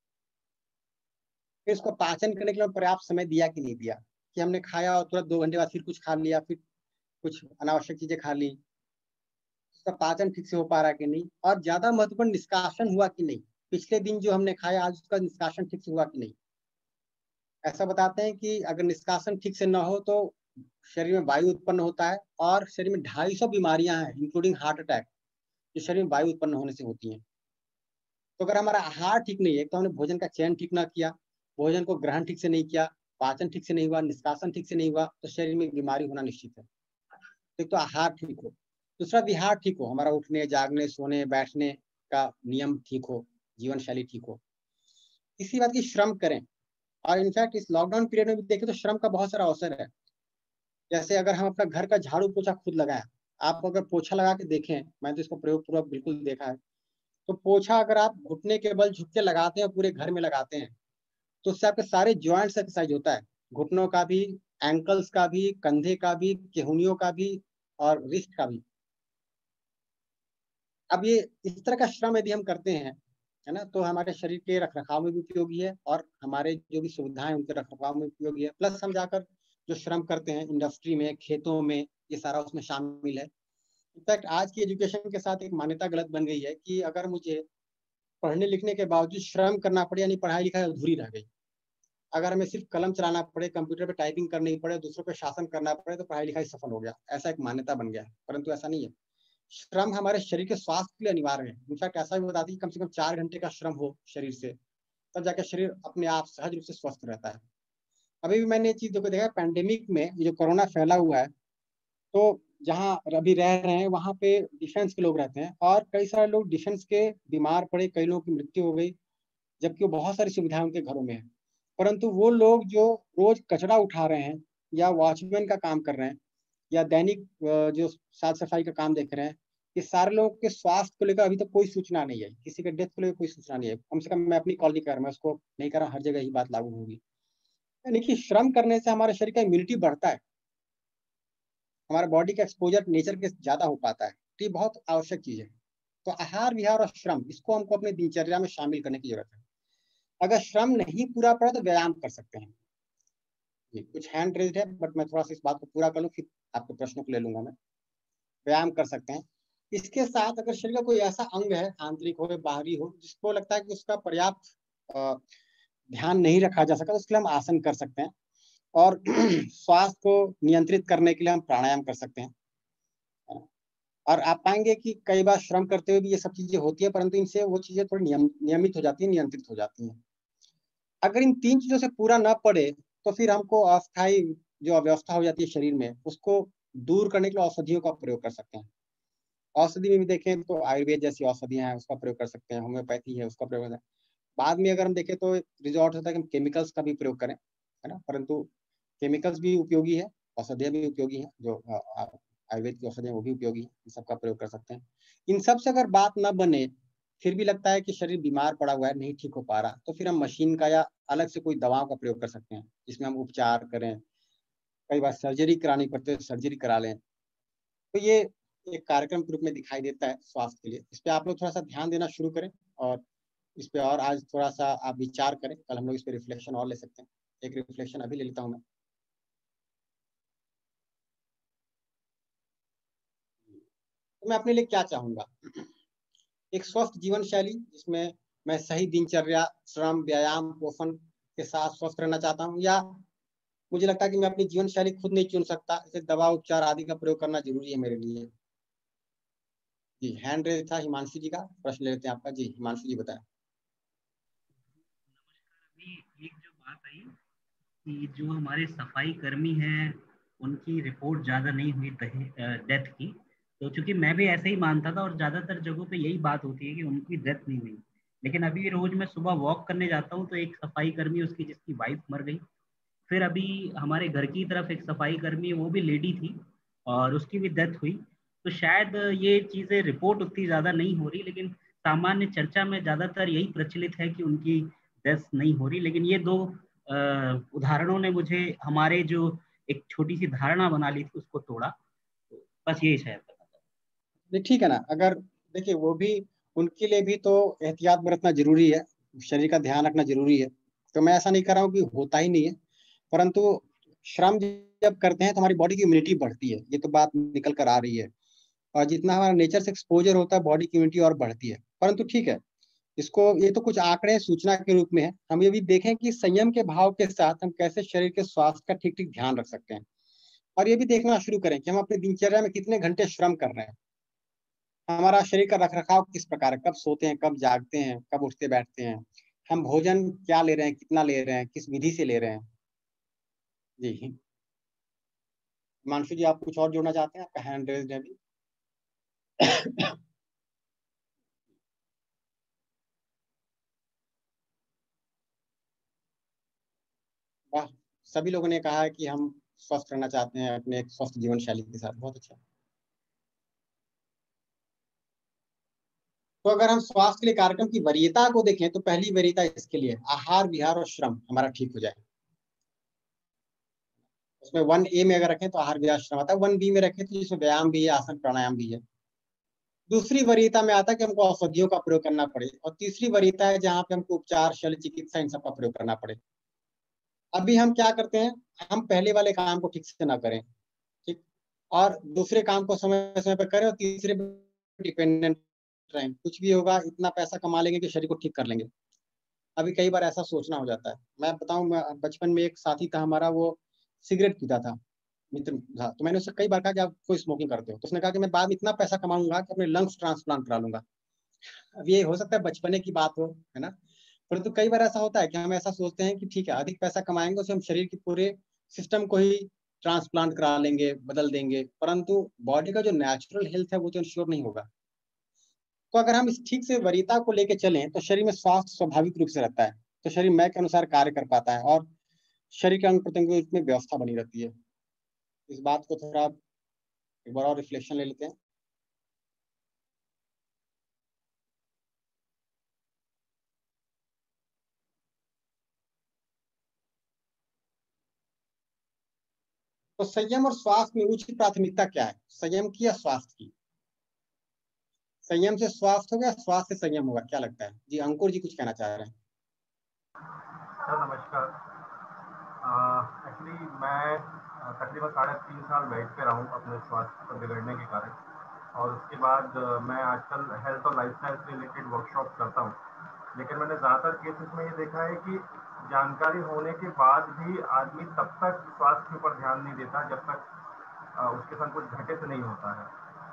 फिर उसको पाचन करने के लिए पर्याप्त समय दिया कि नहीं दिया, कि हमने खाया और तुरंत दो घंटे बाद फिर कुछ खा लिया, फिर कुछ अनावश्यक चीजें खा ली, उसका पाचन ठीक से हो पा रहा कि नहीं, और ज्यादा महत्वपूर्ण निष्कासन हुआ कि नहीं, पिछले दिन जो हमने खाया आज उसका निष्कासन ठीक से हुआ कि नहीं। ऐसा बताते हैं कि अगर निष्कासन ठीक से न हो तो शरीर में वायु उत्पन्न होता है, और शरीर में ढाई सौ बीमारियां हैं इंक्लूडिंग हार्ट अटैक, जो शरीर में वायु उत्पन्न होने से होती हैं। तो अगर हमारा आहार ठीक नहीं है, तो हमने भोजन का चयन ठीक ना किया, भोजन को ग्रहण ठीक से नहीं किया, पाचन ठीक से नहीं हुआ, निष्कासन ठीक से नहीं हुआ, तो शरीर में बीमारी होना निश्चित है। एक तो आहार ठीक हो, दूसरा विहार ठीक हो, हमारा उठने जागने सोने बैठने का नियम ठीक हो, जीवन शैली ठीक हो। इसी बात की श्रम करें। और इनफैक्ट इस लॉकडाउन पीरियड में भी देखें तो श्रम का बहुत सारा अवसर है। जैसे अगर हम अपना घर का झाड़ू पोछा खुद लगाएं, आप अगर पोछा लगा के देखें, मैं तो इसको प्रयोग पूर्वक बिल्कुल देखा है, तो पोछा अगर आप घुटने के बल झुक के लगाते हैं, पूरे घर में लगाते हैं, तो उससे आपके सारे जॉइंट्स एक्सरसाइज होता है, घुटनों का भी, एंकल्स का भी, कंधे का भी, केहूनियों का भी और रिस्ट का भी। अब ये इस तरह का श्रम यदि हम करते हैं, है ना, तो हमारे शरीर के रखरखाव में भी उपयोगी है और हमारे जो भी सुविधाएं उनके रखरखाव में उपयोगी है। प्लस हम जाकर जो श्रम करते हैं इंडस्ट्री में, खेतों में, ये सारा उसमें शामिल है। इनफैक्ट आज की एजुकेशन के साथ एक मान्यता गलत बन गई है कि अगर मुझे पढ़ने लिखने के बावजूद श्रम करना पड़े, यानी पढ़ाई लिखाई अधूरी रह गई। अगर हमें सिर्फ कलम चलाना पड़े, कंप्यूटर पे टाइपिंग करनी पड़े, दूसरों पे शासन करना पड़े, तो पढ़ाई लिखाई सफल हो गया, ऐसा एक मान्यता बन गया है। परंतु ऐसा नहीं है। श्रम हमारे शरीर के स्वास्थ्य के लिए अनिवार्य है। इनफैक्ट ऐसा भी बताती है कि कम से कम चार घंटे का श्रम हो शरीर से, तब जाकर शरीर अपने आप सहज रूप से स्वस्थ रहता है। अभी भी मैंने ये चीज देखो देखा, पैंडेमिक में ये जो कोरोना फैला हुआ है, तो जहाँ अभी रह रहे हैं वहाँ पे डिफेंस के लोग रहते हैं और कई सारे लोग डिफेंस के बीमार पड़े, कई लोगों की मृत्यु हो गई, जबकि वो बहुत सारी सुविधाएं उनके घरों में है। परंतु वो लोग जो रोज कचरा उठा रहे हैं या वॉचमैन का काम कर रहे हैं या दैनिक जो साफ सफाई का काम देख रहे हैं, ये सारे लोगों के स्वास्थ्य को लेकर अभी तक कोई सूचना नहीं है, किसी के डेथ को लेकर कोई सूचना नहीं है। कम से कम मैं अपनी कॉलोनी कर रहा हूँ, उसको नहीं कर रहा, हर जगह ही बात लागू होगी। यानी कि श्रम करने से हमारे शरीर का इम्यूनिटी बढ़ता है, हमारे बॉडी का एक्सपोजर नेचर के ज्यादा हो पाता है, तो ये बहुत आवश्यक चीज है। तो आहार विहार और श्रम, इसको हमको अपनी दिनचर्या में शामिल करने की जरूरत है। अगर श्रम नहीं पूरा पड़ा तो व्यायाम कर सकते हैं। जी, कुछ हैंड रेज्ड है, बट मैं थोड़ा सा इस बात को पूरा कर लूँ, फिर आपके प्रश्नों को ले लूंगा मैं। व्यायाम कर सकते हैं। इसके साथ अगर शरीर का कोई ऐसा अंग है, आंतरिक हो या बाहरी हो, जिसको लगता है कि उसका पर्याप्त ध्यान नहीं रखा जा सका, तो उसके लिए हम आसन कर सकते हैं। और स्वास्थ्य को नियंत्रित करने के लिए हम प्राणायाम कर सकते हैं। और आप पाएंगे कि कई बार श्रम करते हुए भी ये सब चीजें होती है, परंतु इनसे वो चीजें थोड़ी नियम, नियमित हो जाती है, नियंत्रित हो जाती हैं। अगर इन तीन चीजों से पूरा ना पड़े तो फिर हमको अस्थायी जो अव्यवस्था हो जाती है शरीर में, उसको दूर करने के लिए औषधियों का प्रयोग कर सकते हैं। औषधि में भी देखें तो आयुर्वेद जैसी औषधियां हैं, उसका प्रयोग कर सकते हैं, होम्योपैथी है, उसका प्रयोग कर सकते हैं। बाद में अगर हम देखें तो रिजॉर्ट होता है कि हम केमिकल्स का भी प्रयोग करें, है ना, परंतु केमिकल्स भी उपयोगी है, औषधियां भी उपयोगी हैं, जो आयुर्वेद की औषधियां वो भी उपयोगी है, इन सबका प्रयोग कर सकते हैं। इन सब से अगर बात न बने, फिर भी लगता है कि शरीर बीमार पड़ा हुआ है, नहीं ठीक हो पा रहा, तो फिर हम मशीन का या अलग से कोई दवाओं का प्रयोग कर सकते हैं, जिसमें हम उपचार करें। कई बार सर्जरी करानी पड़ती है, सर्जरी करा लें। तो ये एक कार्यक्रम के रूप में दिखाई देता है स्वास्थ्य के लिए। इस पे आप लोग थोड़ा सा ध्यान देना शुरू करें और इस पे और आज थोड़ा सा आप विचार करें। कल हम लोग इस पे रिफ्लेक्शन और ले सकते हैं। एक रिफ्लेक्शन अभी ले लेता हूँ मैं। तो मैं अपने लिए क्या चाहूंगा, एक स्वस्थ जीवन शैली जिसमें मैं सही दिनचर्या, श्रम, व्यायाम, पोषण के साथ स्वस्थ रहना चाहता हूँ, या मुझे लगता है कि मैं अपनी जीवन शैली खुद नहीं चुन सकता, इसे दवा उपचार आदि का प्रयोग करना जरूरी है मेरे लिए। जी, हैंड रेज था हिमांशु जी का, प्रश्न ले लेते हैं आपका। जी हिमांशु जी बताएं। एक जो बात आई कि जो हमारे सफाई कर्मी हैं उनकी रिपोर्ट ज्यादा नहीं हुई डेथ की, तो चूंकि मैं भी ऐसे ही मानता था और ज्यादातर जगहों पे यही बात होती है कि उनकी डेथ नहीं हुई, लेकिन अभी रोज मैं सुबह वॉक करने जाता हूँ तो एक सफाई कर्मी, उसकी जिसकी वाइफ मर गई। फिर अभी हमारे घर की तरफ एक सफाई कर्मी, वो भी लेडी थी और उसकी भी डेथ हुई। तो शायद ये चीजें रिपोर्ट उतनी ज्यादा नहीं हो रही, लेकिन सामान्य चर्चा में ज्यादातर यही प्रचलित है कि उनकी डेथ नहीं हो रही। लेकिन ये दो उदाहरणों ने मुझे हमारे जो एक छोटी सी धारणा बना ली थी उसको तोड़ा। तो बस यही शायद। ठीक है ना। अगर देखिए वो भी, उनके लिए भी तो एहतियात बरतना जरूरी है, शरीर का ध्यान रखना जरूरी है। तो मैं ऐसा नहीं कर रहा हूँ कि होता ही नहीं है, परंतु श्रम जब करते हैं तो हमारी बॉडी की इम्यूनिटी बढ़ती है, ये तो बात निकल कर आ रही है। और जितना हमारा नेचर से एक्सपोजर होता है, बॉडी की इम्यूनिटी और बढ़ती है। परंतु ठीक है, इसको, ये तो कुछ आंकड़े सूचना के रूप में है। हम ये भी देखें कि संयम के भाव के साथ हम कैसे शरीर के स्वास्थ्य का ठीक ठीक ध्यान रख सकते हैं। और ये भी देखना शुरू करें कि हम अपनी दिनचर्या में कितने घंटे श्रम कर रहे हैं, हमारा शरीर का रखरखाव किस प्रकार है, कब सोते हैं, कब जागते हैं, कब उठते बैठते हैं, हम भोजन क्या ले रहे हैं, कितना ले रहे हैं, किस विधि से ले रहे हैं। जी हिमांशु जी, आप कुछ और जोड़ना चाहते हैं? आपका हैंड रेज है अभी। वाह, सभी लोगों ने कहा है कि हम स्वस्थ रहना चाहते हैं अपने एक स्वस्थ जीवन शैली के साथ। बहुत अच्छा। तो अगर हम स्वास्थ्य के लिए कार्यक्रम की वरीयता को देखें तो पहली वरीयता इसके लिए आहार, विहार और श्रम हमारा ठीक हो जाए। उसमें वन ए में अगर रखें तो आहार, विहार, श्रम आता है। वन बी में रखें तो जिसमें व्यायाम भी है, आसन प्राणायाम भी है। दूसरी वरीयता में आता है कि हमको औषधियों का प्रयोग करना पड़े। और तीसरी वरीयता है जहाँ पे हमको उपचार, शल्य चिकित्सा, इन सब का प्रयोग करना पड़े। अभी हम क्या करते हैं, हम पहले वाले काम को ठीक से ना करें, ठीक, और दूसरे काम को समय समय पर करें, और तीसरे डिपेंडेंट रहें। कुछ भी होगा, इतना पैसा कमा लेंगे कि शरीर को ठीक कर लेंगे। अभी कई बार ऐसा सोचना हो जाता है। मैं बताऊं, बचपन में एक साथी था हमारा, वो सिगरेट पीता था, मित्र था। तो मैंने उससे कई बार कहा कि आप कोई स्मोकिंग करते हो? तो उसने कहा कि मैं बाद में इतना पैसा कमाऊंगा कि अपने लंग्स ट्रांसप्लांट करा लूंगा। अब ये हो सकता है बचपने की बात हो, है ना, परंतु कई बार ऐसा होता है कि हम ऐसा सोचते हैं कि ठीक है, अधिक पैसा कमाएंगे, उससे हम शरीर के पूरे सिस्टम को ही ट्रांसप्लांट करा लेंगे, बदल देंगे, परंतु बॉडी का जो नेचुरल हेल्थ है वो तो इंश्योर नहीं होगा। तो अगर हम इस ठीक से वरीयता को लेकर चलें तो शरीर में स्वास्थ्य स्वाभाविक रूप से रहता है। तो शरीर मैं के अनुसार कार्य कर पाता है और शरीर के अंग प्रत्यंगों में व्यवस्था बनी रहती है। इस बात को थोड़ा एक बार और रिफ्लेक्शन ले लेते हैं। तो संयम और स्वास्थ्य में उच्च प्राथमिकता क्या है, संयम की या स्वास्थ्य की? संयम से स्वास्थ्य होगा, स्वास्थ्य से संयम होगा, क्या लगता है जी? अंकुर जी कुछ कहना चाह रहे हैं। सर नमस्कार। एक्चुअली मैं तकरीबन साढ़े तीन साल बेड पे रहा हूँ अपने स्वास्थ्य को बिगड़ने के कारण, और उसके बाद मैं आजकल हेल्थ और लाइफस्टाइल से रिलेटेड वर्कशॉप करता हूँ। लेकिन मैंने ज़्यादातर केसेस में ये देखा है कि जानकारी होने के बाद भी आदमी तब तक स्वास्थ्य के ऊपर ध्यान नहीं देता जब तक उसके साथ कुछ घटित नहीं होता है।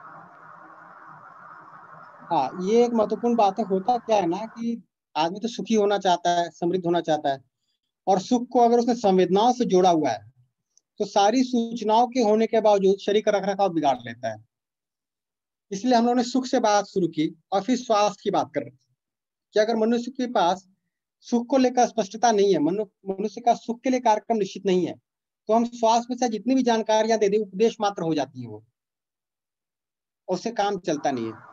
हाँ, ये एक महत्वपूर्ण बात है। होता क्या है ना कि आदमी तो सुखी होना चाहता है, समृद्ध होना चाहता है, और सुख को अगर उसने संवेदनाओं से जोड़ा हुआ है तो सारी सूचनाओं के होने के बावजूद शरीर का रखरखाव बिगाड़ लेता है। इसलिए हम लोगों ने सुख से बात शुरू की और फिर स्वास्थ्य की बात कर रहे थे कि अगर मनुष्य के पास सुख को लेकर स्पष्टता नहीं है, मनुष्य का सुख के लिए कार्यक्रम निश्चित नहीं है, तो हम स्वास्थ्य में से जितनी भी जानकारियां दे दें उपदेश मात्र हो जाती है, वो उससे काम चलता नहीं है।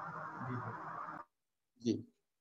जी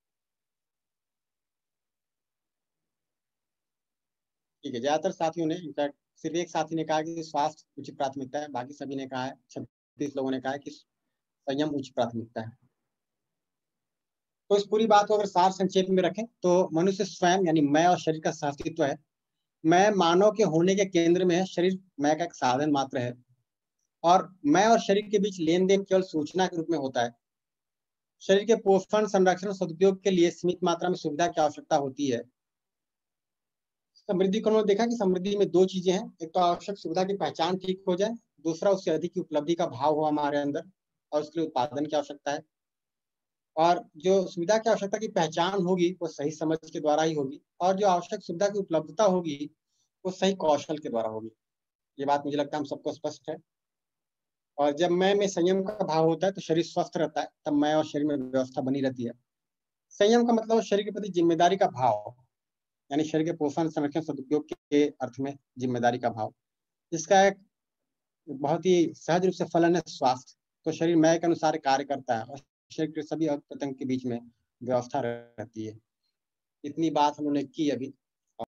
ठीक है। ज्यादातर साथियों ने, इनफैक्ट सिर्फ एक साथी ने कहा कि स्वास्थ्य उच्च प्राथमिकता है, बाकी सभी ने कहा है, छब्बीस लोगों ने कहा है कि संयम उच्च प्राथमिकता है। तो इस पूरी बात को अगर सार संक्षेप में रखें तो मनुष्य स्वयं यानी मैं और शरीर का सहअस्तित्व है। मैं मानव के होने के केंद्र में है, शरीर मैं का एक साधन मात्र है, और मैं और शरीर के बीच लेन देन केवल सूचना के रूप में होता है। शरीर के पोषण, संरक्षण, सदुपयोग के लिए सीमित मात्रा में सुविधा की आवश्यकता होती है। समृद्धि को उन्होंने देखा कि समृद्धि में दो चीजें हैं, एक तो आवश्यक सुविधा की पहचान ठीक हो जाए, दूसरा उससे अधिक की उपलब्धि का भाव हो हमारे अंदर, और उसके लिए उत्पादन की आवश्यकता है। और जो सुविधा की आवश्यकता की पहचान होगी वो सही समझ के द्वारा ही होगी, और जो आवश्यक सुविधा की उपलब्धता होगी वो सही कौशल के द्वारा होगी। ये बात मुझे लगता है हम सबको स्पष्ट है। और जब मैं में संयम का भाव होता है तो शरीर स्वस्थ रहता है, तब मैं और शरीर में व्यवस्था बनी रहती है। संयम का मतलब शरीर के प्रति जिम्मेदारी का भाव, यानी शरीर के पोषण, संरक्षण, सदुपयोग के अर्थ में जिम्मेदारी का भाव। इसका एक बहुत ही सहज रूप से फलन है स्वास्थ्य। तो शरीर मैं के अनुसार कार्य करता है और शरीर के सभी अंग प्रत्यंग के बीच में व्यवस्था रहती है। इतनी बात हम लोगों ने की अभी,